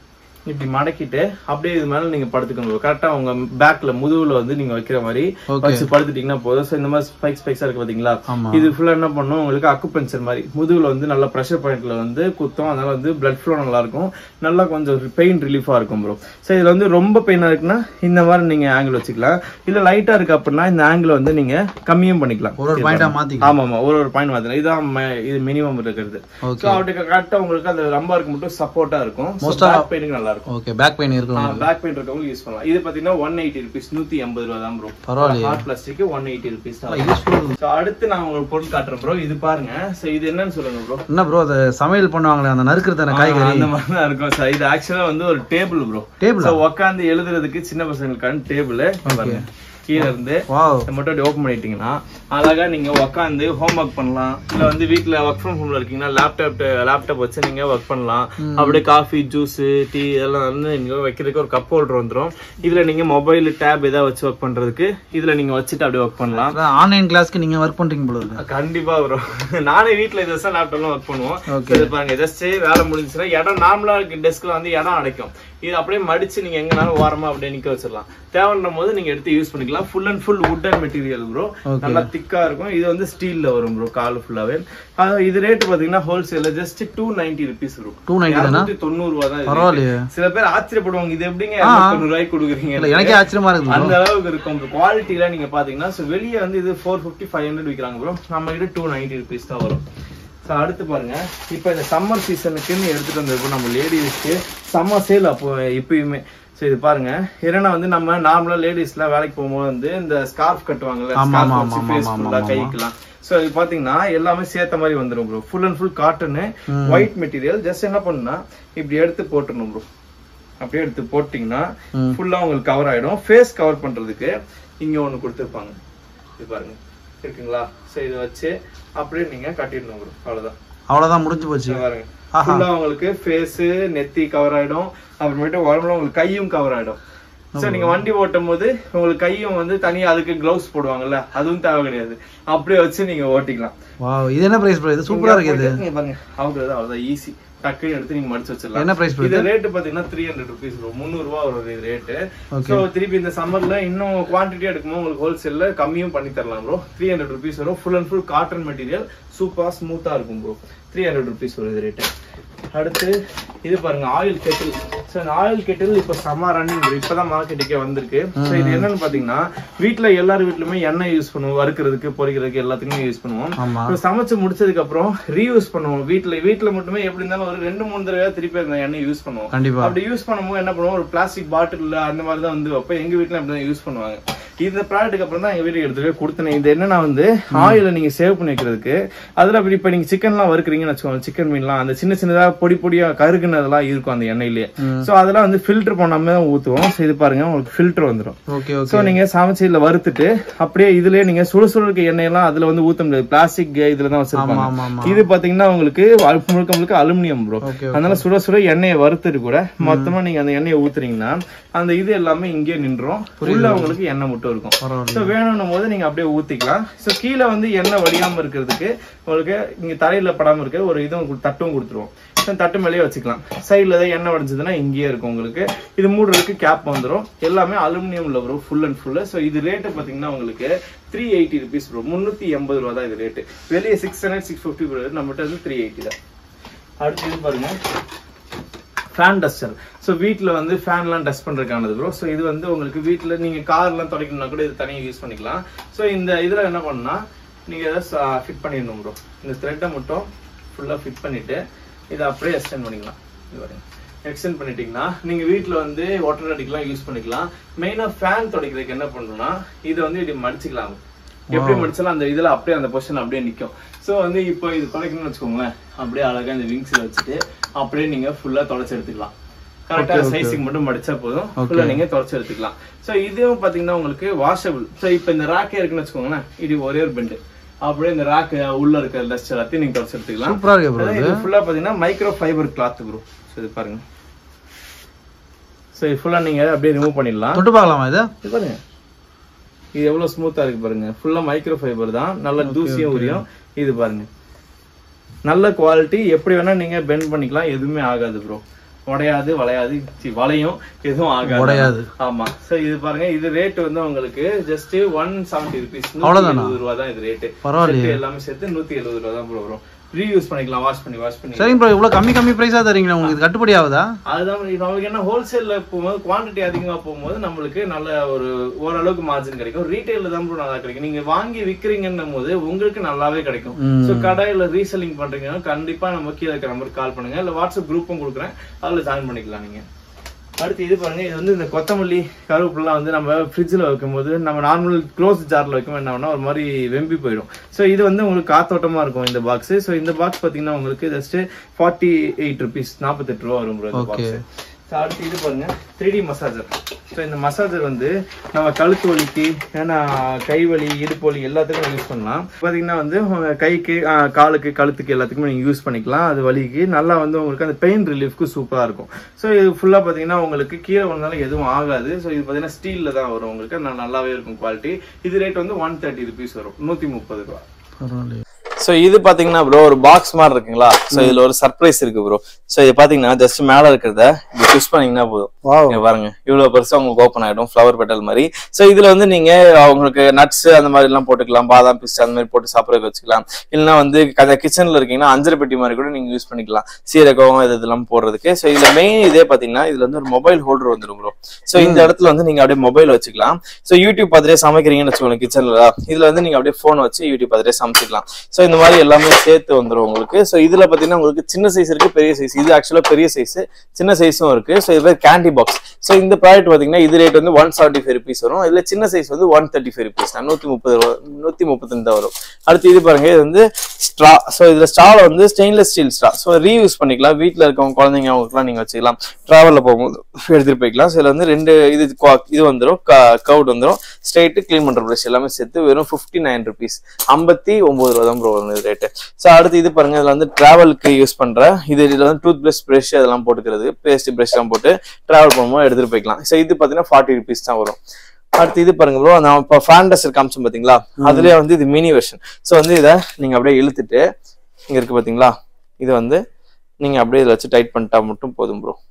இப்படி மடக்கிட்டு அப்படியே இது மேல நீங்க படுத்துக்கணும் கரெக்டா உங்க பேக்ல முதுகுல வந்து நீங்க வைக்கிற மாதிரி வச்சு படுத்துட்டீங்கன்னா போதும் சோ இந்த மாதிரி ஸ்பைக்ஸ் ஸ்பைக்ஸா இருக்கு பாத்தீங்களா இது ஃபுல்லா என்ன பண்ணும் உங்களுக்கு அக்குபஞ்சர் மாதிரி முதுகுல வந்து நல்ல பிரஷர் பாயிண்ட்ல வந்து குத்தும் அதனால வந்து பிளட் ஃப்ளோ நல்லா இருக்கும் நல்லா கொஞ்சம் பெயின் ரிலீஃபா இருக்கும் ப்ரோ சோ இதுல வந்து ரொம்ப பெயினா இருக்குன்னா இந்த மாதிரி நீங்க ஆங்கிள் வச்சுக்கலாம் இல்ல லைட்டா இருக்கு அப்படின்னா இந்த ஆங்கிள் வந்து நீங்க கம்மியும் பண்ணிக்கலாம் ஒரு ஒரு பாயிண்டா மாத்திக்கலாம் ஆமா ஆமா ஒரு ஒரு பாயிண்ட் மாத்தலாம் இதான் இது மினிமம் இருக்கிறது சோ அப்படியே கரெக்டா உங்களுக்கு அந்த லம்பாருக்கு மட்டும் சப்போர்ட்டா இருக்கும் பேக் பெயினுக்கு நல்லா இருக்கும் ஓகே பேக் பெயின் இருக்கும் பேக் பெயின் இருக்கவங்க யூஸ் பண்ணலாம் இது பாத்தீங்கன்னா one eighty rupees நூத்தி எண்பது ரூபாய் தான் ப்ரோ பரவாயில்லை hard plastic one eighty rupees தான் யூஸ்ஃபுல் சோ அடுத்து நான் உங்களுக்கு பொருள் காட்டுறேன் ப்ரோ இது பாருங்க சோ இது என்னன்னு சொல்லுங்க ப்ரோ என்ன ப்ரோ அது சமையல் பண்ணுவாங்களே அந்த நறுக்குறதான காய்கறி அந்த மாதிரி தான் இருக்கும் சார் இது ஆக்சுவலா வந்து ஒரு டேபிள் ப்ரோ டேபிள் சோ உட்கார்ந்து எழுதுறதுக்கு சின்ன பசங்களுக்கான டேபிள் பாருங்க கீழ இருந்து மட்டும் ஓபன் பண்ணிட்டீங்கன்னா அழகா நீங்க உட்காந்து ஹோம் ஒர்க் பண்ணலாம் இல்ல வந்து வீட்டுல ஒர்க் ஃப்ரம் ஹோம்ல இருக்கீங்கன்னா லேப்டாப் லேப்டாப் வச்சு நீங்க ஒர்க் பண்ணலாம் அப்படியே காஃபி ஜூஸ் டீ இதெல்லாம் வந்து நீங்க வைக்கிறதுக்கு ஒரு கப் ஹோல்டர் வந்துடும் இதுல நீங்க மொபைல் டேப் ஏதாவது வச்சு ஒர்க் பண்றதுக்கு இதுல நீங்க வச்சுட்டு அப்படியே ஒர்க் பண்ணலாம் ஆன்லைன் கிளாஸ்க்கு நீங்க ஒர்க் பண்றீங்க போல இருக்கு கண்டிப்பா வரும் நானே வீட்டுல இதான் லேப்டாப்லாம் ஒர்க் பண்ணுவோம் பாருங்க ஜஸ்ட் வேலை முடிஞ்சுன்னா இடம் நார்மலா இருக்கு டெஸ்க்ல வந்து இடம் அடைக்கும் இது அப்படியே மடிச்சு நீங்க எங்கனாலும் ஓரமா அப்படியே நிக்க வச்சிடலாம் தேவைன்ற போது நீங்க எடுத்து யூஸ் பண்ணிக்கலாம் full and full wooden material bro நல்லா திக்கா இருக்கும் இது வந்து ஸ்டீல்ல வரும் ப்ரோ கால் ஃபுல்லாவே இது ரேட் பாத்தீங்கன்னா ஹோல்சேல்ல ஜஸ்ட் டூ நைன்டி ருபீஸ் இருக்கும் தொண்ணூறு ரூபாய் தான் சில பேர் ஆச்சரியப்படுவாங்க இது எப்படிங்க தொண்ணூறு ரூபாய்க்கு கொடுக்குறீங்க எனக்கே ஆச்சரியமா இருக்கு அந்த அளவுக்கு இருக்கும் குவாலிட்டில நீங்க பாத்தீங்கன்னா வெளியே வந்து இது ஃபோர் பிப்டி ஃபைவ் ஹண்ட்ரட் விற்கிறாங்க ப்ரோ நம்ம கிட்ட டூ நைன்டி ருபீஸ் தான் வரும் அடுத்து பாருங்க இப்ப இந்த சம்மர் சீசனுக்குன்னு எடுத்துட்டு வந்திருக்கோம் நம்ம லேடிஸ்க்கு சம்மர் சேல் அப்போ எப்பயுமே சோ இது பாருங்க ஏன்னா வந்து நம்ம நார்மலா லேடிஸ் எல்லாம் வேலைக்கு போகும்போது வந்து இந்த ஸ்கார்ஃப் கட்டுவாங்கல்ல கைக்குலாம் சோ இது பாத்தீங்கன்னா எல்லாமே சேர்த்த மாதிரி வந்துடும் bro full and full cotton white material just என்ன பண்ணுனா இப்படி எடுத்து போட்டுடணும் ப்ரோ அப்படியே எடுத்து போட்டீங்கன்னா ஃபுல்லா உங்களுக்கு கவர் ஆயிடும் ஃபேஸ் கவர் பண்றதுக்கு இங்க ஒண்ணு கொடுத்துருப்பாங்க இது பாருங்க இருக்குங்களா சோ இத வச்சு அப்படியே நீங்க கட்டிடணும் ப்ரோ அவ்வளவுதான் அவ்வளவுதான் முடிஞ்சு போச்சு பாருங்க ஃபுல்லா உங்களுக்கு ஃபேஸ் நெத்தி கவர் ஆயிடும் அப்புறமேட்டு உடம்புல உங்களுக்கு கையும் கவர் ஆயிடும் சோ நீங்க வண்டி ஓட்டும் போது உங்களுக்கு கையும் வந்து தனியா அதுக்கு கிளவுஸ் போடுவாங்கல்ல அதுவும் தேவை கிடையாது அப்படியே வச்சு நீங்க ஓட்டிக்கலாம் வாவ் இது என்ன பிரைஸ் ப்ரோ இது சூப்பரா இருக்கு இது நீங்க பாருங்க அவ்வளவுதான் அவ்வளவுதான் ஈஸி டக்குன்னு எடுத்து நீங்க மடிச்சு வச்சிடலாம் என்ன பிரைஸ் இது ரேட் பாத்தீங்கன்னா த்ரீ ஹண்ட்ரட் ருபீஸ் முந்நூறு ரூபாய் வரும் இது ரேட்டு சோ திருப்பி இந்த சம்மர்ல இன்னும் குவான்டிட்டி எடுக்கும்போது உங்களுக்கு ஹோல்சேல்ல கம்மியும் பண்ணி தரலாம் ப்ரோ த்ரீ ஹண்ட்ரட் ருபீஸ் வரும் full and full cotton material சூப்பரா ஸ்மூத்தா இருக்கும் ப்ரோ த்ரீ ஹண்ட்ரட் ருபீஸ் வரும் இது ரேட்டு அடுத்து இது பாருங்க ஆயில் கெட்டில் சோ இந்த ஆயில் கெட்டில் இப்ப சம்மர் ரன்னிங் இப்பதான் மார்க்கெட்டுக்கே வந்திருக்கு சோ இது என்னன்னு பாத்தீங்கன்னா வீட்டுல எல்லாரும் வீட்லயுமே எண்ணெய் யூஸ் பண்ணுவோம் வறுக்கிறதுக்கு பொரிக்கிறதுக்கு எல்லாத்துக்குமே யூஸ் பண்ணுவோம் சமைச்சு முடிச்சதுக்கு அப்புறம் ரீயூஸ் பண்ணுவோம் வீட்டுல வீட்டுல மட்டுமே எப்படி இருந்தாலும் ஒரு ரெண்டு மூணு தடவை திருப்பி அந்த எண்ணெய் யூஸ் பண்ணுவோம் அப்படி யூஸ் பண்ணும்போது என்ன பண்ணுவோம் ஒரு பிளாஸ்டிக் பாட்டில் அந்த மாதிரி தான் வந்து வைப்ப எங்க வீட்டுல அப்படிதான் யூஸ் பண்ணுவாங்க இந்த ப்ராடக்ட்டுக்கு அப்புறம் தான் எங்க வீட்டுக்கு எடுத்துட்டு கொடுத்தேன் இது என்னன்னா வந்து ஆயில நீங்க சேவ் பண்ணி வைக்கிறதுக்கு அதுல இப்ப நீங்க சிக்கன் எல்லாம் வறுக்கிறீங்கன்னு வச்சுக்கோங்க சிக்கன் மீன்லாம் அந்த சின்ன சின்னதா பொடி பொடியா கருகுனதெல்லாம் இருக்கும் அந்த எண்ணெயிலேயே சோ அதெல்லாம் வந்து ஃபில்டர் பண்ணாம தான் ஊத்துவோம் இது பாருங்க உங்களுக்கு ஃபில்டர் வந்துடும் சோ நீங்க சமைச்சதுல வறுத்துட்டு அப்படியே இதுலயே நீங்க சுடு இருக்க எண்ணெய் எல்லாம் அதுல வந்து ஊத்த முடியாது பிளாஸ்டிக் இதுலதான் வச்சிருப்பாங்க இது பாத்தீங்கன்னா உங்களுக்கு முழுக்க முழுக்க அலுமினியம் ப்ரோ அதனால சுட சுட எண்ணெயை வறுத்துட்டு கூட மொத்தமா நீங்க அந்த எண்ணெயை ஊத்துறீங்கன்னா அந்த இது எல்லாமே இங்கே நின்றோம் உள்ள உங்களுக்கு எண்ணெய் மட்டும் இருக்கும் சோ வேணும்னும் போது நீங்க அப்படியே ஊத்திக்கலாம் சோ கீழே வந்து எண்ணெய் வடியாம இருக்கிறதுக்கு உங்களுக்கு இங்க தரையில படாம இருக்க ஒரு இதுவும் தட்டும் கொடுத்துருவோம் தட்டு மேலேயே வச்சுக்கலாம் சைட்ல ஏதாவது எண்ணெய் வடிஞ்சதுன்னா இங்கேயே இருக்கும் உங்களுக்கு இது மூடுறதுக்கு கேப் வந்துடும் எல்லாமே அலுமினியம்ல வரும் ஃபுல் அண்ட் ஃபுல் சோ இது ரேட்டு பாத்தீங்கன்னா உங்களுக்கு த்ரீ எயிட்டி ருபீஸ் ப்ரோ முன்னூத்தி எண்பது ரூபா தான் இது ரேட்டு வெளியே சிக்ஸ் ஹண்ட்ரட் சிக்ஸ் பிப்டி நம்மகிட்ட வந்து த்ரீ எயிட்டி தான் அடுத்து பாருங்க ஃபேன் டஸ்டர் சோ வீட்ல வந்து ஃபேன் எல்லாம் டஸ்ட் பண்றதுக்கானது ப்ரோ சோ இது வந்து உங்களுக்கு வீட்ல நீங்க கார் எல்லாம் துடைக்கணும்னா கூட இது தனியா யூஸ் பண்ணிக்கலாம் சோ இந்த இதுல என்ன பண்ணா நீங்க இதை ஃபிட் பண்ணிடணும் ப்ரோ இந்த த்ரெட்டை மட்டும் ஃபுல்லா ஃபிட் பண்ணிட்டு இதை அப்படியே எக்ஸ்டெண்ட் பண்ணிக்கலாம் இது வரையும் எக்ஸ்டெண்ட் பண்ணிட்டீங்கன்னா நீங்க வீட்டுல வந்து வாட்டர் அடிக்கலாம் யூஸ் பண்ணிக்கலாம் மெயினா ஃபேன் துடைக்கிறதுக்கு என்ன பண்ணணும்னா இதை வந்து இப்படி மடிச்சுக்கலாம் எப்படி மடிச்சாலும் அந்த இதுல அப்படியே அந்த பொசிஷன் அப்படியே நிக்கும் சோ வந்து இப்போ இது துடைக்கணும்னு வச்சுக்கோங்களேன் அப்படியே அழகா இந்த விங்ஸ்ல வச்சுட்டு அப்படியே நீங்க ஃபுல்லா தொடச்சு எடுத்துக்கலாம் கரெக்டா சைஸுக்கு மட்டும் மடிச்சா போதும் ஃபுல்லா நீங்க தொடச்சு எடுத்துக்கலாம் சோ இதுவும் பாத்தீங்கன்னா உங்களுக்கு வாஷபிள் சோ இப்போ இந்த ராக்கே இருக்குன்னு வச்சுக்கோங்களேன் இது ஒரே ஒரு பெண்டு அப்படியே இந்த ராக் உள்ள இருக்க டஸ்ட் எல்லாத்தையும் நீங்க தொடச்சு எடுத்துக்கலாம் சூப்பரா இருக்கு ப்ரோ இது ஃபுல்லா பாத்தீங்கன்னா microfibre cloth bro so இது பாருங்க சோ இது ஃபுல்லா நீங்க அப்படியே ரிமூவ் பண்ணிடலாம் தொட்டு பார்க்கலாமா இது இது பாருங்க இது எவ்வளவு ஸ்மூத்தா இருக்கு பாருங்க ஃபுல்லா மைக்ரோ ஃபைபர் தான் நல்ல தூசியும் உரியும் இது பாருங்க நல்ல குவாலிட்டி எப்படி வேணா நீங்க பெண்ட் பண்ணிக்கலாம் எதுவுமே ஆகாது ப்ரோ உடையாது வளையாது வளையும் எதுவும் ஆகாது உடையாது ஆமா சோ இது பாருங்க இது ரேட் வந்து உங்களுக்கு ஜஸ்ட் one seventy rupees நூத்தி எழுபது ரூபாய் தான் இது ரேட் பரவாயில்லை எல்லாமே சேர்த்து நூத்தி எழுபது ரூபாய் தான் ப்ரோ வரும் ரீயூஸ் பண்ணிக்கலாம் வாஷ் பண்ணி வாஷ் பண்ணி சரிங்க ப்ரோ இவ்வளவு கம்மி கம்மி பிரைஸா தரீங்களா உங்களுக்கு கட்டுப்படி ஆகுதா அதுதான் நமக்கு என்ன ஹோல்சேல்ல போகும்போது குவான்டிட்டி அதிகமா போகும்போது நம்மளுக்கு நல்ல ஒரு ஓரளவுக்கு மார்ஜின் கிடைக்கும் ரீட்டைல்ல தான் ப்ரோ நல்லா கிடைக்கும் நீங்க வாங்கி விக்கிறீங்கன்னும் போது உங்களுக்கு நல்லாவே கிடைக்கும் சோ கடையில ரீசெல்லிங் பண்றீங்கன்னா கண்டிப்பா நம்ம கீழே இருக்கிற நம்பருக்கு கால் பண்ணுங்க இல்ல வாட்ஸ்அப் குரூப்பும் கொடுக்குறேன் அதுல ஜாயின் பண்ணிக்கலாம் நீங்க அடுத்து இது பாருங்க இது வந்து இந்த கொத்தமல்லி கருவேப்பிலாம் வந்து நம்ம ஃப்ரிட்ஜில் வைக்கும் போது நம்ம நார்மல் க்ளோஸ் ஜார்ல வைக்கும் என்ன ஒரு மாதிரி வெம்பி போயிடும் ஸோ இது வந்து உங்களுக்கு காத்தோட்டமா இருக்கும் இந்த பாக்ஸ் ஸோ இந்த பாக்ஸ் பாத்தீங்கன்னா உங்களுக்கு ஜஸ்ட் ஃபார்ட்டி எயிட் ருபீஸ் நாற்பத்தெட்டு ரூபா வரும் ப்ரோ இந்த பாக்ஸ் அடுத்து இது பாருங்க த்ரீ டி மசாஜர் ஸோ இந்த மசாஜர் வந்து நம்ம கழுத்து வலிக்கு ஏன்னா கை வலி இடுப்பு வலி எல்லாத்துக்கும் யூஸ் பண்ணலாம் பார்த்தீங்கன்னா வந்து கைக்கு காலுக்கு கழுத்துக்கு எல்லாத்துக்குமே நீங்கள் யூஸ் பண்ணிக்கலாம் அது வலிக்கு நல்லா வந்து உங்களுக்கு அந்த பெயின் ரிலீஃப்க்கு சூப்பராக இருக்கும் ஸோ இது ஃபுல்லாக பார்த்தீங்கன்னா உங்களுக்கு கீழே வந்தாலும் எதுவும் ஆகாது ஸோ இது பார்த்தீங்கன்னா ஸ்டீலில் தான் வரும் உங்களுக்கு நல்லாவே இருக்கும் குவாலிட்டி இது ரேட் வந்து ஒன் தேர்ட்டி ருபீஸ் வரும் நூற்றி முப்பது ரூபா சோ இது பாத்தீங்கன்னா ப்ரோ ஒரு பாக்ஸ் மாதிரி இருக்குங்களா சோ இதுல ஒரு சர்ப்ரைஸ் இருக்கு ப்ரோ சோ இது பாத்தீங்கன்னா ஜஸ்ட் மேல இருக்கிறத இப்படி புஷ் பண்ணீங்கன்னா போதும் பாருங்க இவ்வளவு பெருசா உங்களுக்கு ஓப்பன் ஆயிடும் ஃபிளவர் பெட்டல் மாதிரி சோ இதுல வந்து நீங்க உங்களுக்கு நட்ஸ் அந்த மாதிரி எல்லாம் போட்டுக்கலாம் பாதாம் பிஸ்தா அந்த மாதிரி போட்டு சாப்பிடறதுக்கு வச்சுக்கலாம் இல்லைன்னா வந்து கிச்சன்ல இருக்கீங்கன்னா அஞ்சரை பெட்டி மாதிரி கூட நீங்க யூஸ் பண்ணிக்கலாம் சீரகம் இது இதெல்லாம் போடுறதுக்கு சோ இதுல மெயின் இதே பாத்தீங்கன்னா இதுல வந்து ஒரு மொபைல் ஹோல்டர் வந்துடும் ப்ரோ சோ இந்த இடத்துல வந்து நீங்க அப்படியே மொபைல் வச்சுக்கலாம் சோ யூடியூப் பார்த்துட்டே சமைக்கிறீங்கன்னு வச்சுக்கோங்க கிச்சன்ல இதுல வந்து நீங்க அப்படியே போன் வச்சு யூடியூப் பார்த்துட்டே சமைச்சிக்கலாம் சோ இந்த மாதிரி எல்லாமே சேர்த்து வந்துடும் உங்களுக்கு சோ இதுல பாத்தீங்கன்னா உங்களுக்கு சின்ன சைஸ் இருக்கு பெரிய சைஸ் இது ஆக்சுவலா பெரிய சைஸ் சின்ன சைஸும் இருக்கு சோ இது கேண்டி பாக்ஸ் சோ இந்த ப்ராடக்ட் பாத்தீங்கன்னா இது ரேட் வந்து ஒன் செவன்டி ஃபைவ் ருபீஸ் வரும் இதுல சின்ன சைஸ் வந்து ஒன் தேர்ட்டி ஃபைவ் ருபீஸ் தான் நூத்தி முப்பது நூத்தி முப்பத்தஞ்சு தான் வரும் அடுத்து இது பாருங்க இது வந்து ஸ்ட்ரா சோ இதுல ஸ்ட்ரால வந்து stainless steel straw so reuse பண்ணிக்கலாம் வீட்டுல இருக்கவங்க குழந்தைங்க அவங்களுக்குலாம் நீங்க வச்சுக்கலாம் டிராவல்ல போகும்போது எடுத்துட்டு போய்க்கலாம் இதுல வந்து ரெண்டு இது இது வந்துடும் கவுட் வந்துடும் ஸ்ட்ரைட் கிளீன் பண்ற ப்ரஷ் எல்லாமே சேர்த்து வெறும் பிப்டி நைன் ருபீஸ் ஐம்பத்தி ஒன்பது ரூபா தான் ப்ரோ வரும் ரேட்டு சோ அடுத்து இது பாருங்க இதுல வந்து டிராவலுக்கு யூஸ் பண்ற இது இதுல வந்து டூத் பிரஷ் பிரஷ் அதெல்லாம் போட்டுக்கிறது பேஸ்ட் பிரஷ் எல்லாம் போட்டு டிராவல் பண்ணும்போது எடுத்துட்டு போய்க்கலாம் சோ இது பாத்தீங்கன்னா ஃபார்ட்டி ருபீஸ் தான் வரும் அடுத்து இது பாருங்க ப்ரோ நான் இப்போ ஃபேண்டஸ்டர் காமிச்சோம் பாத்தீங்களா அதுலயே வந்து இது மினி வெர்ஷன் சோ வந்து இதை நீங்க அப்படியே இழுத்துட்டு இங்க இருக்கு பாத்தீங்களா இது வந்து நீங்க அப்படியே இதை வச்சு டைட் பண்ணிட்டா மட்டும் போதும் ப்ரோ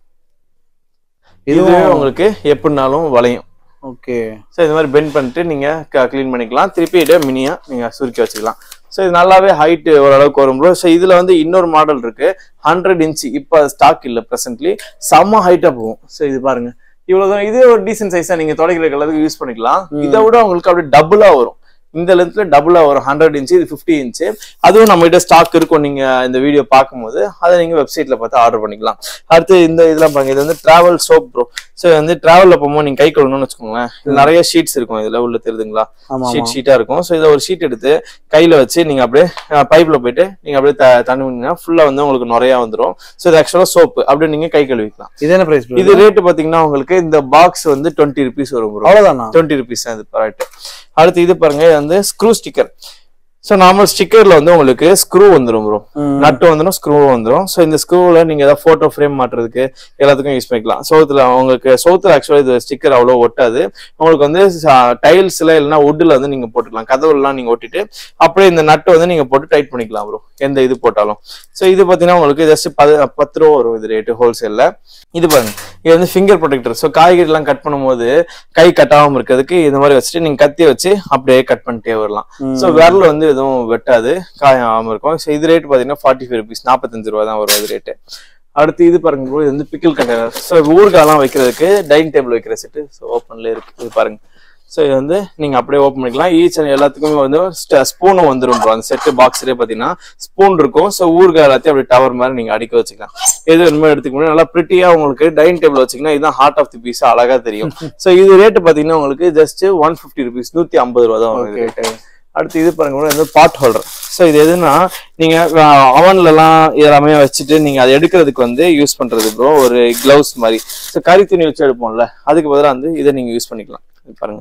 இது உங்களுக்கு எப்படினாலும் வளையும் ஓகே சோ இந்த மாதிரி பெண்ட் பண்ணிட்டு நீங்க கிளீன் பண்ணிக்கலாம் திருப்பி இதே மினியா நீங்க சுருக்கி வச்சுக்கலாம் சோ இது நல்லாவே ஹைட் ஓரளவுக்கு வரும் ப்ரோ சோ இதுல வந்து இன்னொரு மாடல் இருக்கு ஹண்ட்ரட் இன்ச் இப்ப ஸ்டாக் இல்ல பிரசன்ட்லி செம்ம ஹைட்டா போகும் சோ இது பாருங்க இவ்வளவுதான் இதே ஒரு டீசென்ட் சைஸா நீங்க தொடக்கிற எல்லாத்துக்கும் யூஸ் பண்ணிக்கலாம் இதை விட உங்களுக்கு அப்படியே டபுளா வரும் இந்த லென்த்ல டபுளா வரும் ஹண்ட்ரட் இன்ச்சு இது பிப்டி இன்ச்சு அதுவும் நம்ம கிட்ட ஸ்டாக் இருக்கும் நீங்க இந்த வீடியோ பார்க்கும்போது அதை நீங்க வெப்சைட்ல பார்த்து ஆர்டர் பண்ணிக்கலாம் அடுத்து இந்த இதெல்லாம் பாருங்க இது வந்து டிராவல் சோப் ப்ரோ சோ வந்து டிராவல்ல போகும்போது நீங்க கை கழுவணும்னு வச்சுக்கோங்களேன் நிறைய ஷீட்ஸ் இருக்கும் இதுல உள்ள தெரியுதுங்களா ஷீட் ஷீட்டா இருக்கும் சோ இதை ஒரு ஷீட் எடுத்து கையில வச்சு நீங்க அப்படியே பைப்ல போயிட்டு நீங்க அப்படியே தண்ணி விட்டீங்கன்னா ஃபுல்லா வந்து உங்களுக்கு நிறைய வந்துடும் சோ இது ஆக்சுவலா சோப்பு அப்படியே நீங்க கை கழுவிக்கலாம் இது என்ன பிரைஸ் இது ரேட் பாத்தீங்கன்னா உங்களுக்கு இந்த பாக்ஸ் வந்து டுவெண்ட்டி ருபீஸ் வரும் ப்ரோ அவ்வளவுதான் டுவெண்ட்டி ருபீஸ் தான் இது ப்ராடக்ட் அடுத்து இது பாருங்க இது வந்து ஸ்க்ரூ ஸ்டிக்கர் சோ நார்மல் ஸ்டிக்கர்ல வந்து உங்களுக்கு ஸ்க்ரூ வந்துடும் ப்ரோ நட்டு வந்துடும் ஸ்க்ரூ வந்துடும் சோ இந்த ஸ்க்ரூல நீங்க ஏதாவது போட்டோ ஃப்ரேம் மாட்டுறதுக்கு எல்லாத்துக்கும் யூஸ் பண்ணிக்கலாம் சோத்துல உங்களுக்கு சோத்துல ஆக்சுவலா இது ஸ்டிக்கர் அவ்வளவு ஒட்டாது உங்களுக்கு வந்து டைல்ஸ்ல இல்லைன்னா வுட்ல வந்து நீங்க போட்டுக்கலாம் கதவுலாம் நீங்க ஒட்டிட்டு அப்படியே இந்த நட்டு வந்து நீங்க போட்டு டைட் பண்ணிக்கலாம் ப்ரோ எந்த இது போட்டாலும் சோ இது பாத்தீங்கன்னா உங்களுக்கு ஜஸ்ட் பத்து ரூபா வரும் இது ரேட்டு ஹோல்சேல்ல இது பாருங்க இது வந்து ஃபிங்கர் ப்ரொடெக்டர் சோ காய்கறி எல்லாம் கட் பண்ணும்போது கை கட்டாம இருக்கிறதுக்கு இந்த மாதிரி வச்சுட்டு நீங்க கத்தி வச்சு அப்படியே கட் பண்ணிட்டே வரலாம் சோ விரல் வந்து எதுவும் வெட்டாது காயாம இருக்கும் சோ இது ரேட் பாத்தீங்கன்னா ஃபார்ட்டி ஃபைவ் ருபீஸ் நாற்பத்தஞ்சு ரூபா தான் வரும் இது ரேட்டு அடுத்து இது பாருங்க ப்ரோ இது வந்து பிக்கிள் கண்டெய்னர் சோ ஊறுகாலாம் வைக்கிறதுக்கு டைனிங் டேபிள் வைக்கிற செட்டு சோ ஓப்பன்ல இருக்கு இது பாருங்க சோ இது வந்து நீங்க அப்படியே ஓப்பன் பண்ணிக்கலாம் ஈச் அண்ட் எல்லாத்துக்குமே வந்து ஸ்பூனும் வந்துடும் ப்ரோ அந்த செட்டு பாக்ஸ்லயே பாத்தீங்கன்னா ஸ்பூன் இருக்கும் சோ ஊறுகாய் எல்லாத்தையும் அப்படியே டவர் மாதிரி நீங்க அடிக்க வச்சுக்கலாம் எது வேணுமோ எடுத்துக்க முடியும் நல்லா பிரிட்டியா உங்களுக்கு டைனிங் டேபிள் வச்சுக்கலாம் இதுதான் ஹார்ட் ஆஃப் தி பீஸ் அழகா தெரியும் சோ இது ரேட்டு பாத்தீங்கன்னா உங்களுக்கு ஜஸ்ட் ஒன் பிப்டி ருபீஸ் நூத்தி ஐம்பது ரூபா தான் வரும் அடுத்து இது பாருங்க பாட் ஹோல்டர் சோ இது எதுனா நீங்க அவன்ல எல்லாம் எல்லாமே வச்சுட்டு நீங்க அதை எடுக்கிறதுக்கு வந்து யூஸ் பண்றது ப்ரோ ஒரு கிளவுஸ் மாதிரி சோ கறி துணி வச்சு எடுப்போம்ல அதுக்கு பதிலாக வந்து இதை நீங்க யூஸ் பண்ணிக்கலாம் பாருங்க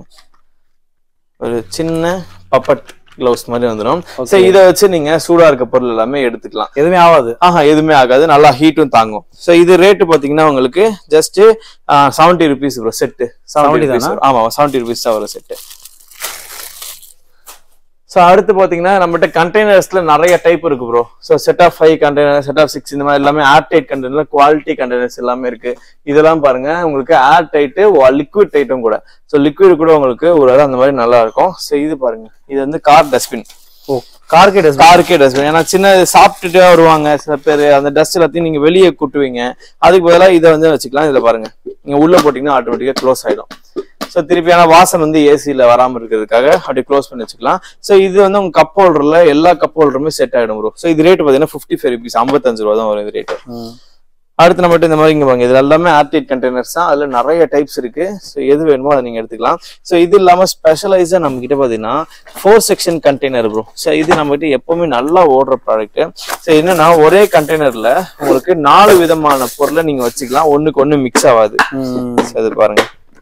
ஒரு சின்ன பப்பட் கிளவுஸ் மாதிரி வந்துடும் சோ இதை வச்சு நீங்க சூடா இருக்க பொருள் எல்லாமே எடுத்துக்கலாம் எதுவுமே ஆகாது ஆஹா எதுவுமே ஆகாது நல்லா ஹீட்டும் தாங்கும் சோ இது ரேட்டு பாத்தீங்கன்னா உங்களுக்கு just seventy rupees bro set seventy தானே ஆமா செவன்டி ருபீஸ் தான் வரும் செட்டு ஸோ அடுத்து பார்த்தீங்கன்னா நம்மகிட்ட கண்டெய்னர்ஸ்ல நிறைய டைப் இருக்கு bro. So set of five container, set of six, இந்த மாதிரி எல்லாமே air tight container, quality containers எல்லாமே இருக்கு. இதெல்லாம் பாருங்க உங்களுக்கு ஏர் டைட்டு, லிக்விட் டைட்டும் கூட. ஸோ லிக்விட் கூட உங்களுக்கு ஒரு அந்த மாதிரி நல்லா இருக்கும். ஸோ இது பாருங்க, இது வந்து கார் டஸ்ட்பின். ஓ கார்கே டஸ்ட் கார்கே டஸ்ட்பின். ஏன்னா சின்ன சாப்பிட்டுட்டே வருவாங்க சில பேர், அந்த டஸ்ட் எல்லாத்தையும் நீங்க வெளியே கூட்டுவீங்க. அதுக்கு பதிலாக இதை வந்து வச்சுக்கலாம். இதுல பாருங்க, நீங்க உள்ள போட்டீங்கன்னா ஆட்டோமேட்டிக்கா க்ளோஸ் ஆயிடும். ஸோ திருப்பியான வாசம் வந்து ஏசியில வராமல் இருக்கிறதுக்காக அப்படி க்ளோஸ் பண்ணி வச்சுக்கலாம். ஸோ இது வந்து உங்க கப் ஹோல்டர்ல எல்லா கப் ஹோல்டருமே செட் ஆயிடும் ப்ரோ. ஸோ இது ரேட் பார்த்தீங்கன்னா ஃபிஃப்டி ஃபைவ் ருபீஸ், ஐம்பத்தஞ்சு ரூபா தான் வரும் இது ரேட்டு. அடுத்து நம்மகிட்ட இந்த மாதிரி இங்க பாருங்க, இது எல்லாமே ஏர்டைட் கண்டெய்னர்ஸ் தான். அதுல நிறைய டைப்ஸ் இருக்கு. ஸோ எது வேணுமோ அதை நீங்க எடுத்துக்கலாம். ஸோ இது இல்லாம ஸ்பெஷலைஸா நம்ம கிட்ட பாத்தீங்கன்னா four section container bro. So இது நம்ம கிட்ட எப்பவுமே நல்லா ஓடுற ப்ராடக்ட். ஸோ என்னன்னா ஒரே கண்டெய்னர்ல உங்களுக்கு நாலு விதமான பொருளை நீங்க வச்சுக்கலாம், ஒண்ணுக்கு ஒண்ணு மிக்ஸ் ஆகாது. அது பாருங்க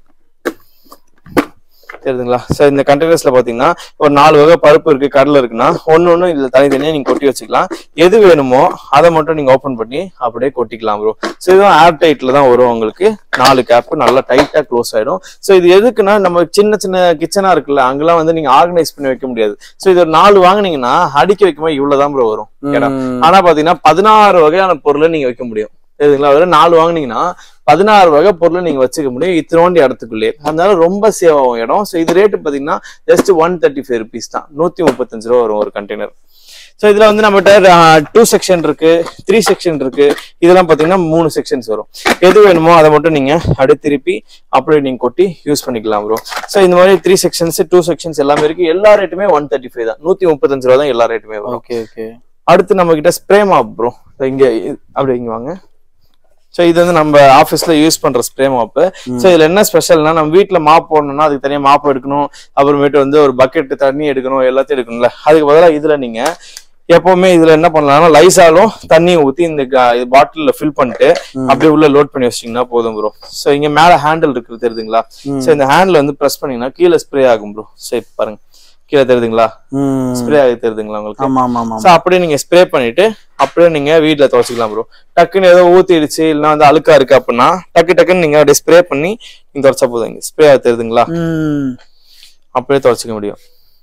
தெரியுதுங்களா? ஸோ இந்த கண்டெய்னர்ஸ்ல பாத்தீங்கன்னா ஒரு நாலு வகை பருப்பு இருக்கு, கடலை இருக்குன்னா ஒன்னு ஒண்ணு இதுல தனித்தனியா நீங்க கொட்டி வச்சுக்கலாம். எது வேணுமோ அதை மட்டும் நீங்க ஓபன் பண்ணி அப்படியே கொட்டிக்கலாம் ப்ரோ. ஸோ இதுவும் ஏர் டைட்ல தான் வரும். உங்களுக்கு நாலு கேப் நல்லா டைட்டா க்ளோஸ் ஆயிடும். ஸோ இது எதுக்குன்னா நம்ம சின்ன சின்ன கிச்சனா இருக்குல்ல, அங்கெல்லாம் வந்து நீங்க ஆர்கனைஸ் பண்ணி வைக்க முடியாது. ஸோ இது ஒரு நாலு வாங்கினீங்கன்னா அடுக்கி வைக்கும்போது இவ்வளவுதான் ப்ரோ வரும் இடம். ஆனா பாத்தீங்கன்னா பதினாறு வகையான பொருளை நீங்க வைக்க முடியும். சரிங்களா? ஒரு நாலு வாங்கினீங்கன்னா பதினாறு வகை பொருள் நீங்க வச்சுக்க முடியும் இத்தனோண்டி இடத்துக்குள்ளே. அதனால ரொம்ப சேவ் ஆகும் இடம். ஸோ இது ரேட்டு பாத்தீங்கன்னா just one thirty five rupees தான், நூத்தி முப்பத்தஞ்சு ரூபா வரும் ஒரு கண்டெய்னர். ஸோ இதுல வந்து நம்மகிட்ட டூ செக்ஷன் இருக்கு, த்ரீ செக்ஷன் இருக்கு. இதெல்லாம் பாத்தீங்கன்னா மூணு செக்ஷன்ஸ் வரும். எது வேணுமோ அதை மட்டும் நீங்க அப்படியே திருப்பி அப்படியே நீங்க கொட்டி யூஸ் பண்ணிக்கலாம் ப்ரோ. ஸோ இந்த மாதிரி த்ரீ செக்ஷன்ஸ், டூ செக்ஷன்ஸ் எல்லாமே இருக்கு. எல்லா ரேட்டுமே ஒன் தேர்ட்டி ஃபைவ் தான், நூத்தி முப்பத்தஞ்சு ரூபா தான் எல்லா ரேட்டுமே வரும். Okay okay. அடுத்து நம்ம கிட்ட ஸ்ப்ரே மாப் ப்ரோ. இங்க அப்படி இங்க வாங்க. ஸோ இது வந்து நம்ம ஆஃபீஸ்ல யூஸ் பண்ற ஸ்ப்ரே மாப்பு. ஸோ இதுல என்ன ஸ்பெஷல்னா, நம்ம வீட்டுல மாப் போடணும்னா அதுக்கு தனியாக மாப் எடுக்கணும், அப்புறமேட்டு வந்து ஒரு பக்கெட் தண்ணி எடுக்கணும், எல்லாத்தையும் எடுக்கணும்ல. அதுக்கு பதிலாக இதுல நீங்க எப்பவுமே இதுல என்ன பண்ணலாம்னா லைசாலும் தண்ணி ஊத்தி இந்த பாட்டில்ல ஃபில் பண்ணிட்டு அப்படியே உள்ள லோட் பண்ணி வச்சிட்டீங்கன்னா போதும் ப்ரோ. ஸோ இங்க மேல ஹேண்டில் இருக்கு தெரியுதுங்களா? ஸோ இந்த ஹேண்டில் வந்து ப்ரெஸ் பண்ணீங்கன்னா கீழே ஸ்ப்ரே ஆகும் ப்ரோ. ஸோ பாருங்க கீழே தெரியுதுங்களா? ஸ்ப்ரே ஆகி தெரியுதுங்களா உங்களுக்கு? ஆமா ஆமா ஆமா. சோ அப்படியே நீங்க ஸ்ப்ரே பண்ணிட்டு அப்படியே நீங்க வீட்டுல துவைச்சிக்கலாம் ப்ரோ. டக்குன்னு ஏதோ ஊத்திடுச்சு இல்லைன்னா வந்து அழுக்கா இருக்கு அப்படின்னா டக்கு டக்குன்னு நீங்க அப்படியே ஸ்ப்ரே பண்ணி நீங்க துவைச்சா போதும். இங்க ஸ்ப்ரே ஆகி தெரியுதுங்களா? அப்படியே துவைச்சிக்க முடியும்.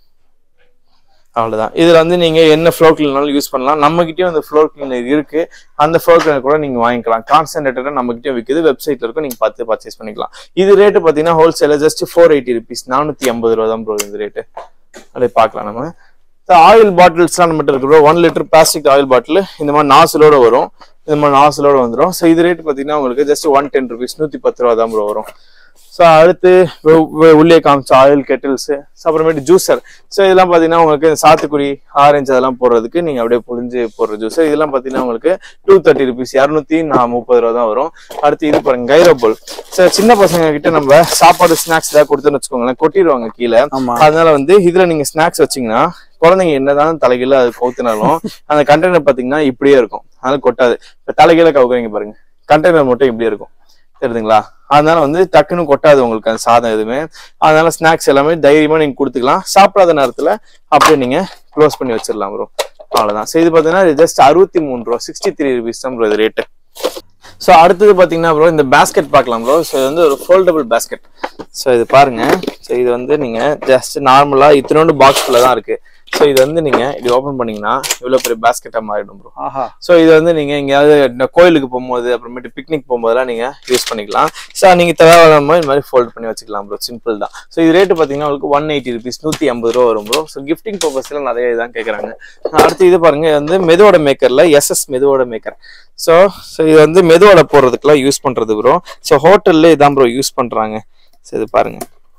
அவ்வளவுதான். இதுல வந்து நீங்க என்ன ஃப்ளோர் கிளீனர்னாலும் யூஸ் பண்ணலாம். நம்ம கிட்டயும் அந்த ஃப்ளோர் கிளீனர் இருக்கு. அந்த ஃப்ளோர் கிளீனர் கூட நீங்க வாங்கிக்கலாம். கான்சென்ட்ரேட்டர் நம்ம கிட்டயும் விற்குது, வெப்சைட்ல இருக்கும், நீங்க பார்த்து பர்ச்சேஸ் பண்ணிக்கலாம். இது ரேட்டு பாத்தீங்கன்னா ஹோல்சேல ஜஸ்ட் ஃபோர் எயிட்டி ருபீஸ், நானூத்தி ஐம்பது ரூபா தான் ப்ரோ இந்த ரேட்டு. அப்படியே பார்க்கலாம் நம்ம. ஆயில் பாட்டில்ஸ் எல்லாம் நம்மகிட்ட இருக்கு bro. One litre plastic oil bottle இந்த மாதிரி நாசிலோட வரும். இந்த மாதிரி நாசிலோட வந்துடும். ஸோ இது ரேட் பாத்தீங்கன்னா உங்களுக்கு ஜஸ்ட் ஒன் டென் ருபீஸ், நூத்தி பத்து ரூபா தான் ப்ரோ வரும். ஸோ அடுத்து உள்ளே காமிச்ச ஆயில் கெட்டில்ஸ், அப்புறமேட்டு ஜூசர். ஸோ இதெல்லாம் பார்த்தீங்கன்னா உங்களுக்கு சாத்துக்குடி, ஆரஞ்சு அதெல்லாம் போடுறதுக்கு நீங்கள் அப்படியே புளிஞ்சு போடுற ஜூஸர். இதெல்லாம் பார்த்தீங்கன்னா உங்களுக்கு டூ தேர்ட்டி ருபீஸ், இரநூத்தி நான் முப்பது ரூபா தான் வரும். அடுத்து இது பாருங்க கைரோபோல். ஸோ சின்ன பசங்க கிட்ட நம்ம சாப்பாடு ஸ்நாக்ஸ் ஏதாவது கொடுத்துன்னு வச்சுக்கோங்களேன், கொட்டிடுவாங்க கீழே. அதனால வந்து இதுல நீங்க ஸ்நாக்ஸ் வச்சீங்கன்னா குழந்தைங்க என்னதான் தலைகீழ அது கவுத்தினாலும் அந்த கண்டெய்னர் பார்த்தீங்கன்னா இப்படியே இருக்கும், அதனால கொட்டாது. இப்போ தலைகீழ கவுக்குறீங்க பாருங்க, கண்டெய்னர் மட்டும் இப்படியே இருக்கும் தெரியுதுங்களா? அதனால வந்து டக்குன்னு கொட்டாது உங்களுக்கு அந்த சாதம் எதுவுமே. அதனால ஸ்நாக்ஸ் எல்லாமே தைரியமா நீங்க கொடுத்துக்கலாம். சாப்பிடாத நேரத்துல அப்படியே நீங்க க்ளோஸ் பண்ணி வச்சிடலாம் ப்ரோ. அவ்வளவுதான். ஸோ இது பாத்தீங்கன்னா ஜஸ்ட் அறுபத்தி மூணு ரூபா, சிக்ஸ்டி த்ரீ ருபீஸ் தான் ப்ரோ இது ரேட்டு. ஸோ அடுத்தது பாத்தீங்கன்னா ப்ரோ இந்த பேஸ்கெட் பார்க்கலாம் ப்ரோ. ஸோ இது வந்து ஒரு ஃபோல்டபுள் பேஸ்கெட். ஸோ இது பாருங்க. ஸோ இது வந்து நீங்க ஜஸ்ட் நார்மலா இத்தனோண்டு பாக்ஸ்குள்ள தான் இருக்கு. ஸோ இது வந்து நீங்க இது ஓப்பன் பண்ணீங்கன்னா இவ்வளவு பெரிய பேஸ்கெட்டா மாறிடும் ப்ரோ. ஸோ இது வந்து நீங்க எங்கேயாவது கோயிலுக்கு போகும்போது அப்புறமேட்டு பிக்னிக் போகும்போதெல்லாம் நீங்க யூஸ் பண்ணிக்கலாம். ஸோ நீங்க தேவையில்லாம இந்த மாதிரி ஃபோல்ட் பண்ணி வச்சுக்கலாம் ப்ரோ. சிம்பிள் தான். ஸோ இது ரேட்டு பாத்தீங்கன்னா உங்களுக்கு ஒன் எயிட்டி ருபீஸ், நூத்தி ஐம்பது ரூபா வரும் ப்ரோ. ஸோ கிஃப்டிங் பர்பஸ்ல நிறைய இதான் கேட்கறாங்க. அடுத்து இது பாருங்க, இது வந்து மெதுவோட மேக்கர்ல SS medu vada maker. So so இது வந்து மெதுவோட போடுறதுக்குலாம் யூஸ் பண்றது ப்ரோ. ஸோ ஹோட்டல்ல இதான் ப்ரோ யூஸ் பண்றாங்க. ஸோ இது பாருங்க.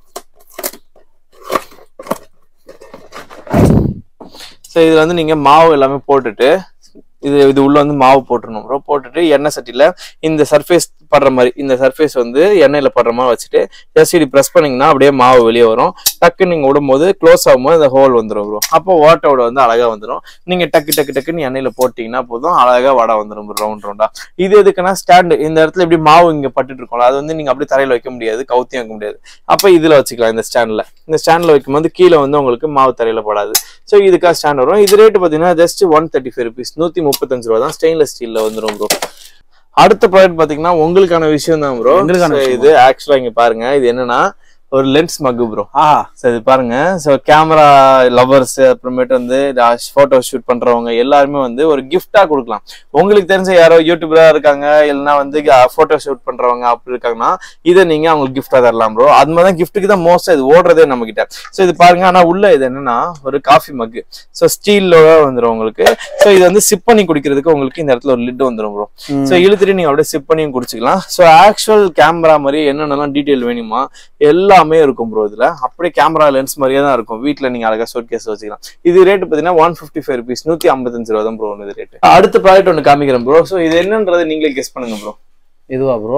ஸோ இதுல வந்து நீங்க மாவு எல்லாமே போட்டுட்டு இது இது உள்ள வந்து மாவு போட்டுருணும் ப்ரோ. போட்டுட்டு எண்ணெய் சட்டியில இந்த சர்ஃபேஸ் படுற மாதிரி இந்த சர்ஃபேஸ் வந்து எண்ணெயில படுற மாதிரி வச்சுட்டு ஜஸ்ட் இப்படி ப்ரெஸ் பண்ணீங்கன்னா அப்படியே மாவு வெளியே வரும். டக்கு நீங்க விடும்போது க்ளோஸ் ஆகும்போது அந்த ஹோல் வந்துடும் ப்ரோ. அப்போ ஓட்டோட வந்து அழகா வந்துடும். நீங்க டக்கு டக்கு டக்குன்னு எண்ணெயில போட்டீங்கன்னா போதும், அழகா வடை வந்துடும் ரவுண்ட் ரவுண்டா. இது எதுக்குன்னா ஸ்டாண்டு இந்த இடத்துல இப்படி மாவு இங்க பட்டுட்டு இருக்கோம்ல, அது வந்து நீங்க அப்படி தரையில வைக்க முடியாது, கவுத்தியும் வைக்க முடியாது. அப்ப இதுல வச்சுக்கலாம். இந்த ஸ்டாண்ட்ல இந்த ஸ்டாண்ட்ல வைக்கும்போது கீழே வந்து உங்களுக்கு மாவு தரையில படாது. ஸோ இதுக்காக ஸ்டாண்ட் வரும். இது ரேட்டு பாத்தீங்கன்னா just one thirty five rupees, நூத்தி முப்பத்தஞ்சு ரூபா தான். ஸ்டெயின்லெஸ் ஸ்டீல்ல வந்துடும் ப்ரோ. அடுத்த ப்ராடக்ட் பாத்தீங்கன்னா உங்களுக்கான விஷயம் தான் ப்ரோ. இது ஆக்சுவலா இங்க பாருங்க, இது என்னன்னா ஒரு லென்ஸ் மக்கு ப்ரோ. ஆ சரி பாருங்க. ஸோ கேமரா லவர்ஸ் அப்புறமேட்டு வந்து போட்டோ ஷூட் பண்றவங்க எல்லாருமே வந்து ஒரு கிஃப்டா கொடுக்கலாம். உங்களுக்கு தெரிஞ்ச யாரோ யூடியூபரா இருக்காங்க இல்லைன்னா வந்து போட்டோ ஷூட் பண்றவங்க அப்படி இருக்காங்கன்னா இதை நீங்க அவங்களுக்கு கிஃப்டா தரலாம் ப்ரோ. அது மாதிரி தான் கிஃப்ட்டுக்கு தான் மோஸ்டா இது ஓடுறதே நம்ம கிட்ட. ஸோ இது பாருங்க. ஆனா உள்ள இது என்னன்னா ஒரு காஃபி மக்கு. ஸோ ஸ்டீலோட வந்துடும் உங்களுக்கு. ஸோ இது வந்து சிப் பண்ணி குடிக்கிறதுக்கு உங்களுக்கு இந்த இடத்துல ஒரு லிட் வந்துடும் ப்ரோ. ஸோ இழுத்துட்டு நீங்க அப்படியே சிப் பண்ணியும் குடிச்சுக்கலாம். ஸோ ஆக்சுவல் கேமரா மாதிரி என்னென்னலாம் டீடைல் வேணுமா எல்லாமே இருக்கும் ப்ரோ. இதுல அப்படியே கேமரா லென்ஸ் மாதிரியே தான் இருக்கும். வீட்டுல நீங்க அழகா சூட் கேஸ் வச்சுக்கலாம். இது ரேட் பாத்தீங்கன்னா ஒன் பிப்டி ஃபைவ் ருபீஸ் நூத்தி ஐம்பத்தஞ்சு ரூபா தான் ப்ரோ இது ரேட். அடுத்த ப்ராடக்ட் ஒன்று காமிக்கிறேன் ப்ரோ. ஸோ இது என்னன்றது நீங்களே கெஸ் பண்ணுங்க ப்ரோ. இதுவா ப்ரோ?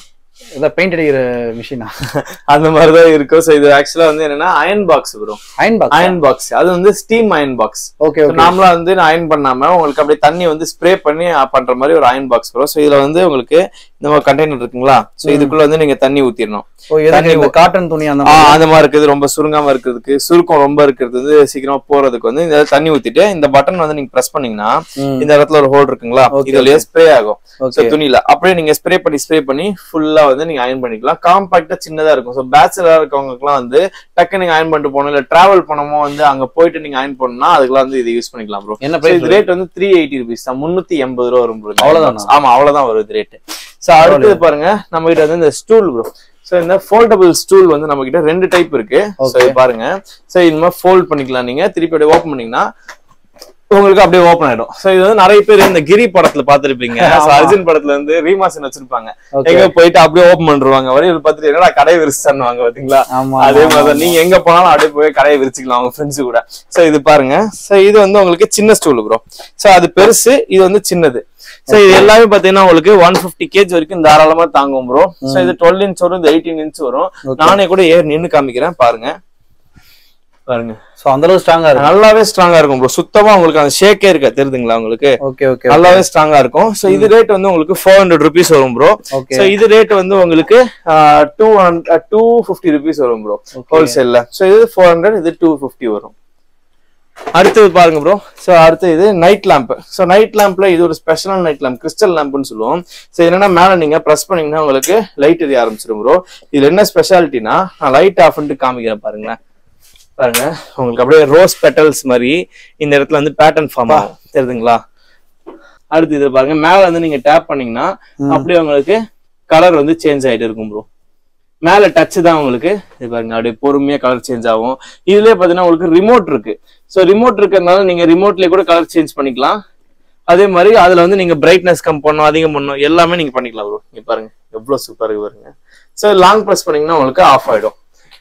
இத பெயிண்ட் அடிக்கிற மிஷினா? அந்த மாதிரி தான் இருக்கும். சோ இது ஆக்சுவலா வந்து என்னன்னா iron box bro. Iron box iron box அது வந்து steam iron box. Okay okay. நார்மலா வந்து அயன் பண்ணாம உங்களுக்கு அப்படியே தண்ணி வந்து ஸ்ப்ரே பண்ணி பண்ற மாதிரி ஒரு அயன் பாக்ஸ் ப்ரோ. சோ இதுல வந்து உங்களுக்கு இந்த மாதிரி கண்டெய்னர் இருக்குங்களா? சோ இதுக்குள்ள வந்து நீங்க தண்ணி ஊத்திடணும். ஓ இந்த காட்டன் துணி அந்த மாதிரி அந்த மாதிரி இருக்குது. ரொம்ப சுருங்காம இருக்கிறதுக்கு சுருக்கம் ரொம்ப இருக்கிறது வந்து சீக்கிரமா போறதுக்கு வந்து இந்த தண்ணி ஊத்திட்டு இந்த பட்டன் வந்து நீங்க பிரஸ் பண்ணீங்கன்னா இந்த இடத்துல ஒரு ஹோல் இருக்குங்களா? இதுலயே ஸ்ப்ரே ஆகும் துணியில. அப்படியே நீங்க ஸ்ப்ரே பண்ணி ஸ்ப்ரே பண்ணி ஃபுல்லா வந்து நீங்க அயன் பண்ணிக்கலாம். காம்பாக்டா சின்னதா இருக்கும். ஸோ பேச்சுலரா இருக்கவங்களுக்குலாம் வந்து டக்கு நீங்க அயன் பண்ணிட்டு போகணும் இல்ல டிராவல் பண்ணமோ வந்து அங்க போயிட்டு நீங்க அயன் பண்ணா அதுக்கெல்லாம் வந்து இது யூஸ் பண்ணிக்கலாம் ப்ரோ. என்ன பிரைஸ்? ரேட் வந்து த்ரீ எயிட்டி ருபீஸ் தான். முன்னூத்தி எண்பது ரூபா வரும் ப்ரோ. அவ்வளவுதான். ஆமா அவ்வளவுதான் வருது ரேட். சோ அடுத்தது பாருங்க நம்ம கிட்ட வந்து இந்த ஸ்டூல் ப்ரோ. சோ இந்த ஃபோல்டபிள் ஸ்டூல் வந்து நம்ம கிட்ட ரெண்டு டைப் இருக்கு. சோ பாருங்க. சோ இந்த மாதிரி ஃபோல்ட் பண்ணிக்கலாம். நீங்க திருப்பி அப்படியே ஓபன் பண்ணீங்கன்னா உங்களுக்கு அப்படியே ஓபன் ஆயிடும். சோ இது வந்து நிறைய பேர் இந்த கிரி படத்துல பாத்துருப்பீங்க. அர்ஜுன் படத்துல வந்து ரீமாசன் வச்சிருப்பாங்க. எங்க போயிட்டு அப்படியே ஓபன் பண்ணிருவாங்க. வரையில் பார்த்துட்டு என்னடா கடையை விரிச்சுவாங்க பாத்தீங்களா? அதே மாதிரிதான் நீங்க எங்க போனாலும் அப்படியே போய் கடையை விரிச்சுக்கலாம் அவங்க ஃப்ரெண்ட்ஸ் கூட. சோ இது பாருங்க. சோ இது வந்து உங்களுக்கு சின்ன ஸ்டூல் ப்ரோ. சோ அது பெருசு, இது வந்து சின்னது. சோ இது எல்லாமே பாத்தீங்கன்னா உங்களுக்கு ஒன் பிப்டி கேஜி வரைக்கும் தாராளமா தாங்கும் ப்ரோ. சோ இது டுவெல் இன்ச் வரும், இது எயிட்டீன் இன்ச் வரும். நானே கூட ஏர் நின்னு காமிக்கிறேன் பாருங்க. பாருங்க. சோ அந்த அளவுக்கு ஸ்ட்ராங்கா இருக்கும். நல்லாவே ஸ்ட்ராங்கா இருக்கும் ப்ரோ. சுத்தமா உங்களுக்கு அந்த ஷேக்கே இருக்க தெரியுதுங்களா உங்களுக்கு? Okay okay. நல்லாவே ஸ்ட்ராங்கா இருக்கும். சோ இது ரேட் வந்து உங்களுக்கு ஃபோர் ஹண்ட்ரட் ருபீஸ் வரும் ப்ரோ. சோ இது ரேட் வந்து உங்களுக்கு two hundred two fifty rupees வரும் ப்ரோ ஹோல்சேல்ல. சோ இது ஃபோர் ஹண்ட்ரட், இது டூ பிப்டி வரும். அடுத்தது பாருங்க ப்ரோ. சோ அடுத்து இது நைட் லேம்ப். சோ நைட் லேம்ப்ல இது ஒரு ஸ்பெஷலான நைட் லேம்ப், கிறிஸ்டல் லேம்ப்னு சொல்லுவோம். சோ என்னன்னா மேல நீங்க பிரஸ் பண்ணீங்கன்னா உங்களுக்கு லைட் எரிய ஆரம்பிச்சிடும் ப்ரோ. இதுல என்ன ஸ்பெஷாலிட்டினா நான் லைட் ஆஃப் பண்ணிட்டு காமிக்கிறேன் பாருங்களேன். பாருங்க உங்களுக்கு அப்படியே ரோஸ் பெட்டல்ஸ் மாதிரி இந்த இடத்துல வந்து பேட்டர்ன் ஃபார்ம் ஆகும் தெரியுதுங்களா? அடுத்து இது பாருங்க. மேல வந்து நீங்க டேப் பண்ணீங்கன்னா அப்படியே உங்களுக்கு கலர் வந்து சேஞ்ச் ஆயிட்டு இருக்கும் ப்ரோ. மேல டச் தான் உங்களுக்கு இது பாருங்க அப்படியே பொறுமையா கலர் சேஞ்ச் ஆகும். இதுலயே பாத்தீங்கன்னா உங்களுக்கு ரிமோட் இருக்கு. சோ ரிமோட் இருக்கிறதுனால நீங்க ரிமோட்லயே கூட கலர் சேஞ்ச் பண்ணிக்கலாம். அதே மாதிரி அதுல வந்து நீங்க பிரைட்னஸ் கம் பண்ணணும், அதிகம் பண்ணணும், எல்லாமே நீங்க பண்ணிக்கலாம் ப்ரோ. இங்க பாருங்க எவ்வளவு சூப்பரா இருக்கு பாருங்க. சோ லாங் பிரஸ் பண்ணீங்கன்னா உங்களுக்கு ஆஃப் ஆயிடும்.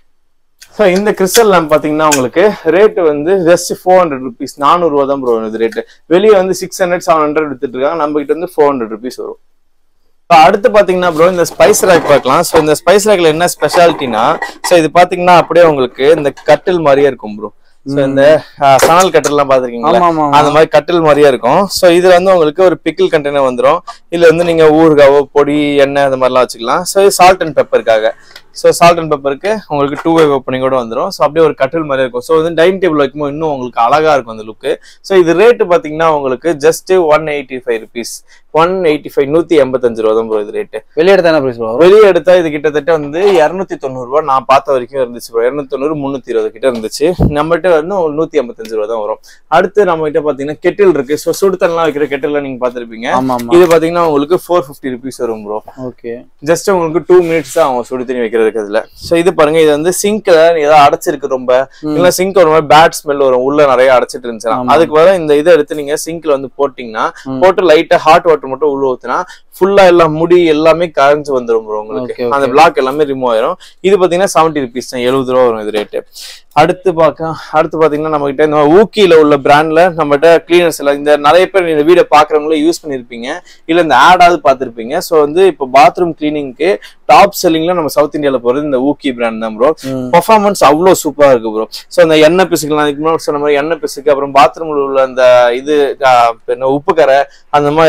ஸோ இந்த கிறிஸ்டல் லேம்ப் பாத்தீங்கன்னா உங்களுக்கு ரேட் வந்து ஜஸ்ட் ஃபோர் ஹண்ட்ரட் ருபீஸ் நானூறு ரூபா தான் ப்ரோ இது ரேட்டு. வெளியே வந்து சிக்ஸ் ஹண்ட்ரட் செவன் ஹண்ட்ரட் எடுத்துட்டு இருக்காங்க. நம்ம கிட்ட வந்து ஃபோர் ஹண்ட்ரட் ருபீஸ் வரும். அடுத்து பாத்தீங்கன்னா ப்ரோ இந்த ஸ்பைஸ் ரேக் பார்க்கலாம். ஸோ இந்த ஸ்பைஸ் ரேக்ல என்ன ஸ்பெஷாலிட்டினா ஸோ இது பாத்தீங்கன்னா அப்படியே உங்களுக்கு இந்த கட்டில் மாதிரியே இருக்கும் ப்ரோ. சோ இந்த சணல் கட்டில் எல்லாம் பாத்துருக்கீங்களா? அந்த மாதிரி கட்டில் மாதிரியே இருக்கும். சோ இதுல வந்து உங்களுக்கு ஒரு பிக்கிள் கண்டெய்னர் வந்துடும். இதுல வந்து நீங்க ஊறுகாவோ பொடி எண்ணெய் அந்த மாதிரிலாம் வச்சுக்கலாம். ஸோ சால்ட் அண்ட் பெப்பருக்காக. ஸோ சால்ட் அண்ட் பெப்பருக்கு உங்களுக்கு டூ வே ஓப்பனிங் கூட வந்துடும். ஸோ அப்படியே ஒரு கட்டில் மாதிரி இருக்கும். ஸோ வந்து டைனிங் டேபிள் வைக்கும்போது இன்னும் உங்களுக்கு அழகா இருக்கும் அந்த லுக்கு. ஸோ இது ரேட்டு பாத்தீங்கன்னா உங்களுக்கு just one eighty five rupees one eighty five நூத்தி எண்பத்தஞ்சு ரூபா தான் ப்ரோ இது ரேட்டு. வெளியே எடுத்தா என்ன பிரைஸ் ப்ரோ? வெளியே எடுத்தா இது கிட்டத்தட்ட வந்து இருநூத்தி தொண்ணூறு ரூபா நான் பார்த்த வரைக்கும் இருந்துச்சு ப்ரோ. இருநூத்தி தொண்ணூறு முன்னூத்தி இருபது கிட்ட இருந்துச்சு. நம்மகிட்ட வந்து நூத்தி எண்பத்தஞ்சு ரூபா தான் வரும். அடுத்து நம்ம கிட்ட பாத்தீங்கன்னா கெட்டில் இருக்கு. ஸோ சுடு தண்ணெல்லாம் வைக்கிற கெட்டில் நீங்க பாத்திருப்பீங்க. இது பாத்தீங்கன்னா உங்களுக்கு ஃபோர் பிப்டி ருபீஸ் வரும் ப்ரோ. ஓகே. ஜஸ்ட் உங்களுக்கு டூ மினிட்ஸ் தான் அவங்க சுடு தண்ணி வைக்கிறதுக்கு அதுல. ஸோ இது பாருங்க இது வந்து சிங்க் ஏதாவது அடைச்சிருக்கு ரொம்ப இல்ல சிங்க் ஒரு மாதிரி பேட் ஸ்மெல் வரும் உள்ள நிறைய அடைச்சிட்டு இருந்துச்சுன்னா அதுக்கு வர இந்த இதை எடுத்து நீங்க சிங்க்ல வந்து போட்டீங்கன்னா போட்டு லைட்டா ஹாட் வாட்டர் மட்டும் உள்ள ஊத்துனா ஃபுல்லா எல்லாம் முடி எல்லாமே கரைஞ்சு வந்துடும் ப்ரோ உங்களுக்கு. அந்த பிளாக் எல்லாமே ரிமூவ் ஆயிரும். இது பாத்தீங்கன்னா செவன்டி ருபீஸ் தான் எழுபது ரூபா வரும் இது ரேட்டு. அடுத்து பாக்க அடுத்து பாத்தீங்கன்னா நம்ம கிட்ட இந்த ஊக்கியில உள்ள பிராண்ட்ல நம்மகிட்ட கிளீனர்ஸ் எல்லாம் இந்த நிறைய பேர் இந்த வீடியோ பாக்குறவங்களே யூஸ் பண்ணிருப்பீங்க இல்ல இந்த ஆடாவது பாத்திருப்பீங்க. சோ வந்து இப்போ பாத்ரூம் கிளீனிங்க்கு டாப் செல்லிங்ல நம்ம சவுத் இந்தியால போறது இந்த ஊக்கி பிராண்ட் தான் ப்ரோ. பெர்ஃபார்மன்ஸ் அவ்வளவு சூப்பரா இருக்கு ப்ரோ. சோ அந்த எண்ணெய் பிசுக்கலாம் அதுக்கு முன்னாடி சொன்ன மாதிரி எண்ணெய் பிசுக்கு அப்புறம் பாத்ரூம்ல உள்ள அந்த இது உப்பு கரை அந்த மாதிரி இதுக்கெல்லாம்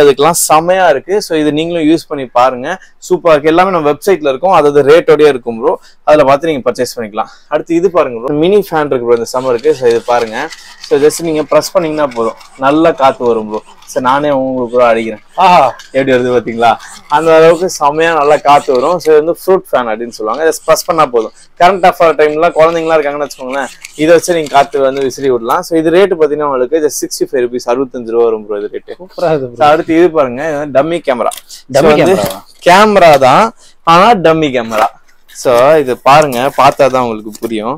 செமையா இருக்கு. ஸோ இது நீங்களும் யூஸ் பண்ணி பாருங்க, சூப்பரா இருக்கு. எல்லாமே நம்ம வெப்சைட்ல இருக்கும், அதாவது ரேட்டோடய இருக்கும் ப்ரோ. அதில் பார்த்து நீங்க பர்ச்சேஸ் பண்ணிக்கலாம். அடுத்து இது பாருங்க ப்ரோ, மினி ஃபேன் இருக்கு ப்ரோ இந்த சம்மருக்கு. ஸோ இது பாருங்க, ஸோ ஜஸ்ட் நீங்க ப்ரெஸ் பண்ணீங்கன்னா போதும், நல்லா காத்து வரும் ப்ரோ. ஸோ நானே உங்களுக்கு கூட அடிக்கிறேன், ஆஹா எப்படி வருது பார்த்தீங்களா, அந்த அளவுக்கு செம்மையா நல்லா காத்து வரும். ஸோ இது வந்து ஃப்ரூட் ஃபேன் அப்படின்னு சொல்லுவாங்க. இதை ப்ரெஸ் பண்ணா போதும், கரண்ட் ஆஃப் ஆகிற டைம்ல குழந்தைங்களா இருக்காங்கன்னு வச்சுக்கோங்களேன், இதை வச்சு நீங்க காத்து வந்து விசிறி விடலாம். ஸோ இது ரேட்டு பார்த்தீங்கன்னா உங்களுக்கு ஜஸ்ட் சிக்ஸ்டி ஃபைவ் ருபீஸ், அறுபத்தஞ்சு ரூபா வரும் ப்ரோ இது ரேட்டு. அடுத்து இது பாருங்க, டம்மி கேமரா. கேமரா தான், ஆனா டம்மி கேமரா. ஸோ இது பாருங்க, பார்த்தாதான் உங்களுக்கு புரியும்.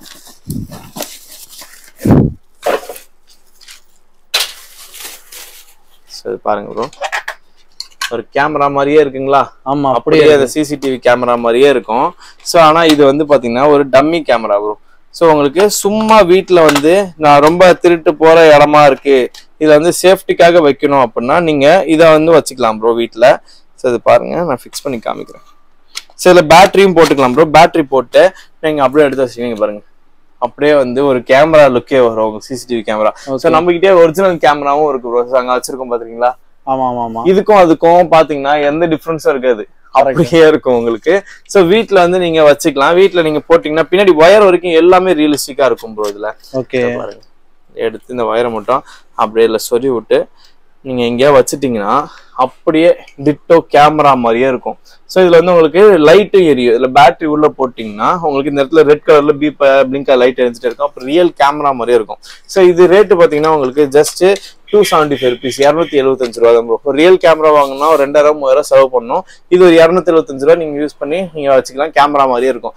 பாருங்க ப்ரோ, ஒரு கேமரா மாதிரியே இருக்குங்களா? ஆமா, அப்படியே அது சிசிடிவி கேமரா மாதிரியே இருக்கும். ஸோ ஆனா இது வந்து பாத்தீங்கன்னா ஒரு டம்மி கேமரா ப்ரோ. ஸோ உங்களுக்கு சும்மா வீட்டுல வந்து நான் ரொம்ப திருட்டு போற இடமா இருக்கு, இதுல வந்து சேஃப்டிக்காக வைக்கணும் அப்படின்னா நீங்க இதை வந்து வச்சுக்கலாம் ப்ரோ வீட்டுல. ஸோ இது பாருங்க, நான் ஃபிக்ஸ் பண்ணி காமிக்கிறேன். ஸோ இதுல பேட்டரியும் போட்டுக்கலாம் ப்ரோ. பேட்டரி போட்டு நீங்க அப்படியே எடுத்து வச்சுக்கீங்க பாருங்க, அப்படியே வந்து ஒரு கேமரா லுக்கே வரும் சிசிடிவி கேமரா. சோ நம்ம கிட்டே ஒரிஜினல் கேமராவும் இருக்கு ப்ரோ, அங்க வச்சிருக்கோம் பாத்தீங்களா? ஆமா ஆமா, இதுக்கும் அதுக்கும் பாத்தீங்கன்னா எந்த டிஃபரன்ஸும் இருக்காது, அப்படியே இருக்கும் உங்களுக்கு. சோ வீட்டுல வந்து நீங்க வச்சுக்கலாம். வீட்டுல நீங்க போட்டீங்கன்னா பின்னாடி ஒயர் வரைக்கும் எல்லாமே ரியலிஸ்டிக்கா இருக்கும் ப்ரோ இதுல. ஓகே, பாருங்க, எடுத்து இந்த ஒயரை மட்டும் அப்படியே இல்ல சொறி விட்டு நீங்க எங்கேயா வச்சுட்டீங்கன்னா அப்படியே டிட்டோ கேமரா மாதிரியே இருக்கும். ஸோ இதுல வந்து உங்களுக்கு லைட்டும் எரியும். இதுல பேட்டரி உள்ள போட்டீங்கன்னா உங்களுக்கு இந்த இடத்துல ரெட் கலர்ல பீப் பிளிங்கா லைட் எரிஞ்சிட்டு இருக்கும், அப்புறம் ரியல் கேமரா மாதிரியே இருக்கும். ஸோ இது ரேட்டு பாத்தீங்கன்னா உங்களுக்கு just two seventy five rupees, இரநூத்தி எழுபத்தஞ்சு ரூபா தான் ப்ரோ. ரியல் கேமரா வாங்கினா ஒரு ரெண்டாயிரம் மூவாயிரம் செலவு பண்ணணும். இது ஒரு இரநூத்தி எழுபத்தஞ்சு ரூபா நீங்க யூஸ் பண்ணி நீங்க வச்சுக்கலாம், கேமரா மாதிரியே இருக்கும்.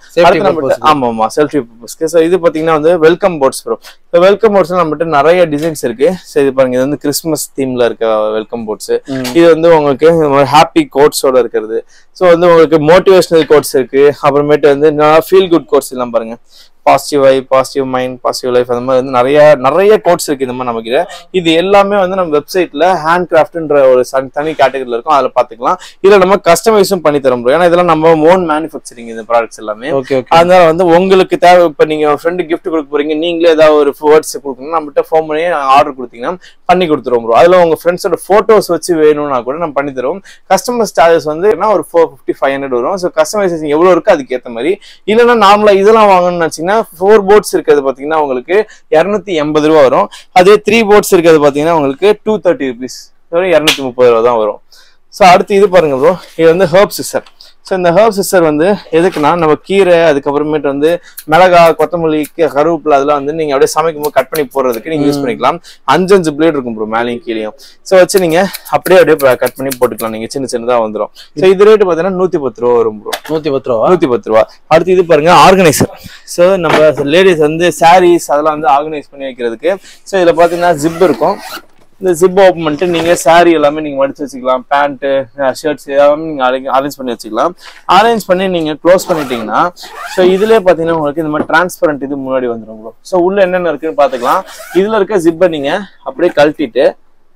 ஆமா ஆமா, செல்ஃபி பர்பஸ்க்கு. ஸோ இது பாத்தீங்கன்னா வந்து welcome boards bro. So welcome boards நம்மகிட்ட நிறைய டிசைன்ஸ் இருக்கு. ஸோ இது பாருங்க, இது வந்து கிறிஸ்மஸ் தீம்ல இருக்க வெல்கம் போர்ட்ஸ். இது வந்து உங்களுக்கு ஹாப்பி கோட்ஸோட இருக்கிறது. ஸோ வந்து உங்களுக்கு மோட்டிவேஷனல் கோட்ஸ் இருக்கு, அப்புறமேட்டு வந்து ஃபீல் குட் கோட்ஸ் எல்லாம் பாருங்க, positive I, positive mind, positive life, அந்த மாதிரி வந்து நிறைய நிறைய கோட்ஸ் இருக்கு இந்த மாதிரி நமக்கு. இது எல்லாமே வந்து நம்ம வெப்சைட்ல ஹேண்ட் கிராஃப்ட்ன்ற ஒரு தனி கேட்டகரியில இருக்கும், அதில் பாத்துக்கலாம். இதுல நம்ம கஸ்டமைஸும் பண்ணி தர முடியும், ஏன்னா இதெல்லாம் நம்ம ஓன் மேனுஃபேக்சரிங் இந்த ப்ராடக்ட்ஸ் எல்லாமே. அதனால வந்து உங்களுக்கு தேவை, இப்ப நீங்க ஃப்ரெண்டு கிஃப்ட் கொடுக்க போறீங்க, நீங்களே ஏதாவது ஒரு வேர்ட்ஸ் கொடுக்கணும், நம்மகிட்ட ஃபோன் பண்ணி ஆர்டர் கொடுத்தீங்கன்னா பண்ணி கொடுத்துருவோம் ப்ரோ. அதுல உங்க ஃப்ரெண்ட்ஸோட போட்டோஸ் வச்சு வேணும்னா கூட நம்ம பண்ணி தருவோம். கஸ்டமர் சார்ஜஸ் வந்து ஒரு ஃபோர் ஃபிஃப்டி ஃபைவ் ஹண்ட்ரட் வரும். ஸோ கஸ்டமைசேஷன் எவ்வளவு இருக்கு அதுக்கு ஏற்ற மாதிரி. இல்லைன்னா நார்மலா இதெல்லாம் வாங்கணும்னு வச்சீங்கன்னா ஃபோர் போர்ட்ஸ் இருக்கிறது பாத்தீங்கன்னா உங்களுக்கு இருநூத்தி எண்பது ரூபா வரும். அதே த்ரீ போர்ட்ஸ் இருக்கிறது பாத்தீங்கன்னா உங்களுக்கு டூ தேர்ட்டி ருபீஸ், இருநூத்தி முப்பது ரூபா தான் வரும். ஸோ அடுத்து இது பாருங்க ப்ரோ, இது வந்து ஹர்ப் சிஸ்டர். ஸோ இந்த ஹர்ப் சிஸ்டர் வந்து எதுக்குன்னா நம்ம கீரை, அதுக்கப்புறமேட்டு வந்து மிளகா, கொத்தமல்லி, கருவேப்பிலை, அதெல்லாம் வந்து நீங்க அப்படியே சமைக்கும் போது கட் பண்ணி போடுறதுக்கு நீங்க யூஸ் பண்ணிக்கலாம். அஞ்சு அஞ்சு பிளேட் இருக்கும் ப்ரோ மேலேயும் கீழேயும். ஸோ வச்சு நீங்க அப்படியே அப்படியே கட் பண்ணி போட்டுக்கலாம், நீங்க சின்ன சின்னதா வந்துடும். ஸோ இது ரேட்டு பாத்தீங்கன்னா நூத்தி பத்து ரூபா வரும் ப்ரோ. நூத்தி பத்து ரூபா நூத்தி பத்து ரூபா. அடுத்து இது பாருங்க, ஆர்கனைசர். ஸோ நம்ம லேடிஸ் வந்து சாரீஸ் அதெல்லாம் வந்து ஆர்கனைஸ் பண்ணி வைக்கிறதுக்கு. ஸோ இதுல பாத்தீங்கன்னா ஜிப் இருக்கும். இந்த ஜிப் ஓப்பன் பண்ணிட்டு நீங்க சாரி எல்லாமே நீங்க மடிச்சு வச்சுக்கலாம், பேண்ட், ஷர்ட்ஸ் எல்லாமே நீங்க அரேஞ்ச் பண்ணி வச்சுக்கலாம். அரேஞ்ச் பண்ணி நீங்க க்ளோஸ் பண்ணிட்டீங்கன்னா ஸோ இதுலயே பாத்தீங்கன்னா உங்களுக்கு இந்த மாதிரி டிரான்ஸ்பரண்ட் இது முன்னாடி வந்துடும் ப்ரோ. ஸோ உள்ள என்னென்ன இருக்குன்னு பாத்துக்கலாம். இதுல இருக்க ஜிப்பை நீங்க அப்படியே கழட்டிட்டு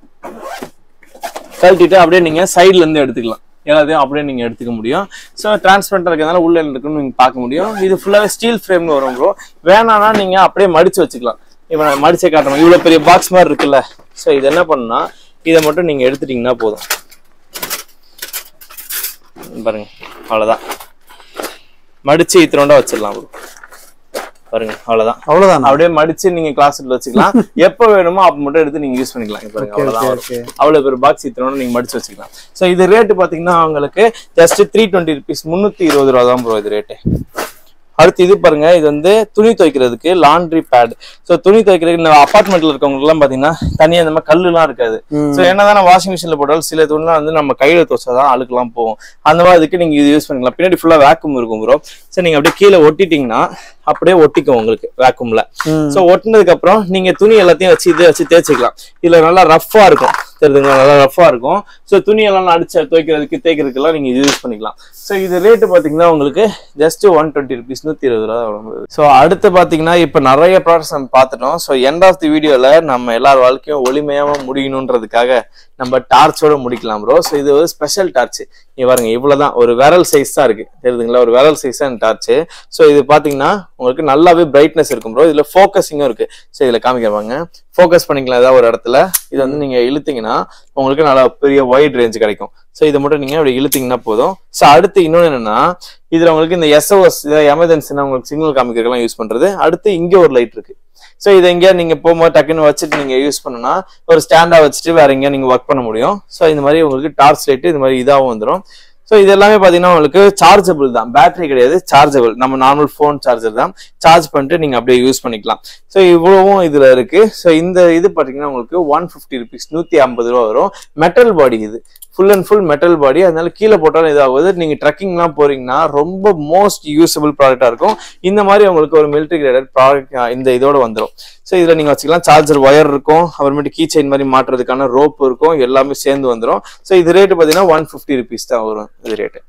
கழட்டிட்டு அப்படியே நீங்க சைட்ல இருந்து எடுத்துக்கலாம், எல்லாத்தையும் அப்படியே நீங்க எடுத்துக்க முடியும். ஸோ டிரான்ஸ்பரண்டா இருக்கிறதுனால உள்ள என்ன இருக்குன்னு நீங்க பார்க்க முடியும். இது ஃபுல்லாவே ஸ்டீல் ஃப்ரேம்னு வரும் ப்ரோ. வேணான்னா நீங்க அப்படியே மடிச்சு வச்சுக்கலாம். இப்ப நான் மடிச்சே காட்டணும், இவ்வளவு பெரிய பாக்ஸ் மாதிரி இருக்குல்ல. ஸோ இது என்ன பண்ணா, இதை மட்டும் நீங்க எடுத்துட்டீங்கன்னா போதும் பாருங்க, அவ்வளவுதான். மடிச்சு இத்தனோண்டா வச்சிடலாம் ப்ரோ. பாருங்க, அவ்வளவுதான் அவ்வளவுதான் அப்படியே மடிச்சு நீங்க கிளாஸ்ல வச்சுக்கலாம். எப்ப வேணுமோ அப்ப மட்டும் எடுத்து நீங்க யூஸ் பண்ணிக்கலாம். பாருங்க, அவ்வளவுதான். அவ்வளவு பேர் பாக்ஸ் இத்தனோட நீங்க மடிச்சு வச்சுக்கலாம். சோ இது ரேட்டு பாத்தீங்கன்னா உங்களுக்கு ஜஸ்ட் த்ரீ டுவெண்ட்டி ருபீஸ், முன்னூத்தி இருபது ரூபா தான் ப்ரோ இது ரேட்டு. அடுத்து இது பாருங்க, இது வந்து துணி துவைக்கிறதுக்கு லாண்ட்ரி பேட். சோ துணி துவைக்கிறதுக்கு இந்த அபார்ட்மெண்ட்ல இருக்கவங்க எல்லாம் பாத்தீங்கன்னா தனியா இந்த மாதிரி கல்லு எல்லாம் இருக்காது. சோ என்னதான் வாஷிங் மிஷின்ல போட்டாலும் சில துணிலாம் வந்து நம்ம கையில துவைச்சாதான் அழுக்கெல்லாம் போகும். அந்த மாதிரி இதுக்கு நீங்க இது யூஸ் பண்ணிக்கலாம். பின்னாடி ஃபுல்லா வேக்யூம் இருக்கும் ப்ரோ. சோ நீங்க அப்படியே கீழே ஒட்டிட்டீங்கன்னா அப்படியே ஒட்டிக்கும் உங்களுக்கு வேக்யூம்ல. சோ ஒட்டினதுக்கு அப்புறம் நீங்க துணி எல்லாத்தையும் வச்சு இதை வச்சு தேய்ச்சிக்கலாம். இதுல நல்லா ரஃபா இருக்கும், தெரியுதுங்களா, நல்லா ரஃபா இருக்கும். ஸோ துணி எல்லாம் அடிச்சு துவைக்கிறதுக்கு தேய்க்கிறதுக்கு எல்லாம் நீங்க யூஸ் பண்ணிக்கலாம். ஸோ இது ரேட்டு பாத்தீங்கன்னா உங்களுக்கு ஜஸ்ட் ஒன் டுவெண்ட்டி ருபீஸ், நூத்தி இருபது ரூபா வரும். ஸோ அடுத்து பாத்தீங்கன்னா இப்ப நிறைய ப்ராடக்ட்ஸ் நம்ம பார்த்துட்டோம். ஸோ எண்ட் ஆஃப் தி வீடியோல நம்ம எல்லார் வாழ்க்கையும் ஒளிமயமா முடியணுன்றதுக்காக நம்ம டார்ச்சோட முடிக்கலாம் ப்ரோ. ஸோ இது ஒரு ஸ்பெஷல் டார்ச். இங்க பாருங்க இவ்வளவுதான், ஒரு விரல் சைஸ் தான் இருக்கு தெரியுதுங்களா, ஒரு விரல் சைஸ் தான் டார்ச். ஸோ இது பாத்தீங்கன்னா உங்களுக்கு நல்லாவே பிரைட்னஸ் இருக்கும் ப்ரோ. இதுல ஃபோக்கஸிங்கும் இருக்கு. ஸோ இதுல காமிக்கிறவாங்க, ஃபோக்கஸ் பண்ணிக்கலாம் ஏதாவது ஒரு இடத்துல. இது வந்து நீங்க இழுத்தீங்கன்னா உங்களுக்கு நல்லா பெரிய வைட் ரேஞ்ச் கிடைக்கும். ஸோ இதை மட்டும் நீங்க அப்படி இழுத்தீங்கன்னா போதும். ஸோ அடுத்து இன்னொன்னு என்னன்னா, இதுல உங்களுக்கு இந்த எஸ்ஓஎஸ் எமர்ஜென்சினா உங்களுக்கு சிக்னல் காமிக்கிறதுலாம் யூஸ் பண்றது. அடுத்து இங்க ஒரு லைட் இருக்கு. ஸோ இதை எங்கேயா நீங்க போகும்போது டக்குன்னு வச்சுட்டு நீங்க யூஸ் பண்ணணும்னா ஒரு ஸ்டாண்டா வச்சுட்டு வேற எங்கேயா நீங்க ஒர்க் பண்ண முடியும். ஸோ இந்த மாதிரி உங்களுக்கு டார்ச் லைட் இது மாதிரி இதாகவும் வந்துடும். ஸோ இது எல்லாமே பாத்தீங்கன்னா உங்களுக்கு சார்ஜபிள் தான், பேட்டரி கிடையாது, சார்ஜபிள். நம்ம நார்மல் போன் சார்ஜர் தான், சார்ஜ் பண்ணிட்டு நீங்க அப்படியே யூஸ் பண்ணிக்கலாம். ஸோ இவ்வளவும் இதுல இருக்கு. ஸோ இந்த இது பாத்தீங்கன்னா உங்களுக்கு ஒன் பிப்டி ருபீஸ் நூத்தி ஐம்பது ரூபா வரும். மெட்டல் பாடி, இது full and full metal body. அதனால கீழே போட்டாலும் இதாகுது. நீங்க ட்ரக்கிங்லாம் போறீங்கன்னா ரொம்ப மோஸ்ட் யூஸபிள் ப்ராடக்டா இருக்கும். இந்த மாதிரி உங்களுக்கு ஒரு மிலிட்டரி கிரேடட் ப்ராடக்ட் இந்த இதோட வந்துடும். ஸோ இதுல நீங்க வச்சுக்கலாம், சார்ஜர் ஒயர் இருக்கும், அப்புறமேட்டு கீ செயின் மாதிரி மாட்டுறதுக்கான ரோப் இருக்கும், எல்லாமே சேர்ந்து வந்துடும். ஸோ இது ரேட்டு பாத்தீங்கன்னா ஒன் பிப்டி ருபீஸ் தான் வரும் இது ரேட்டு.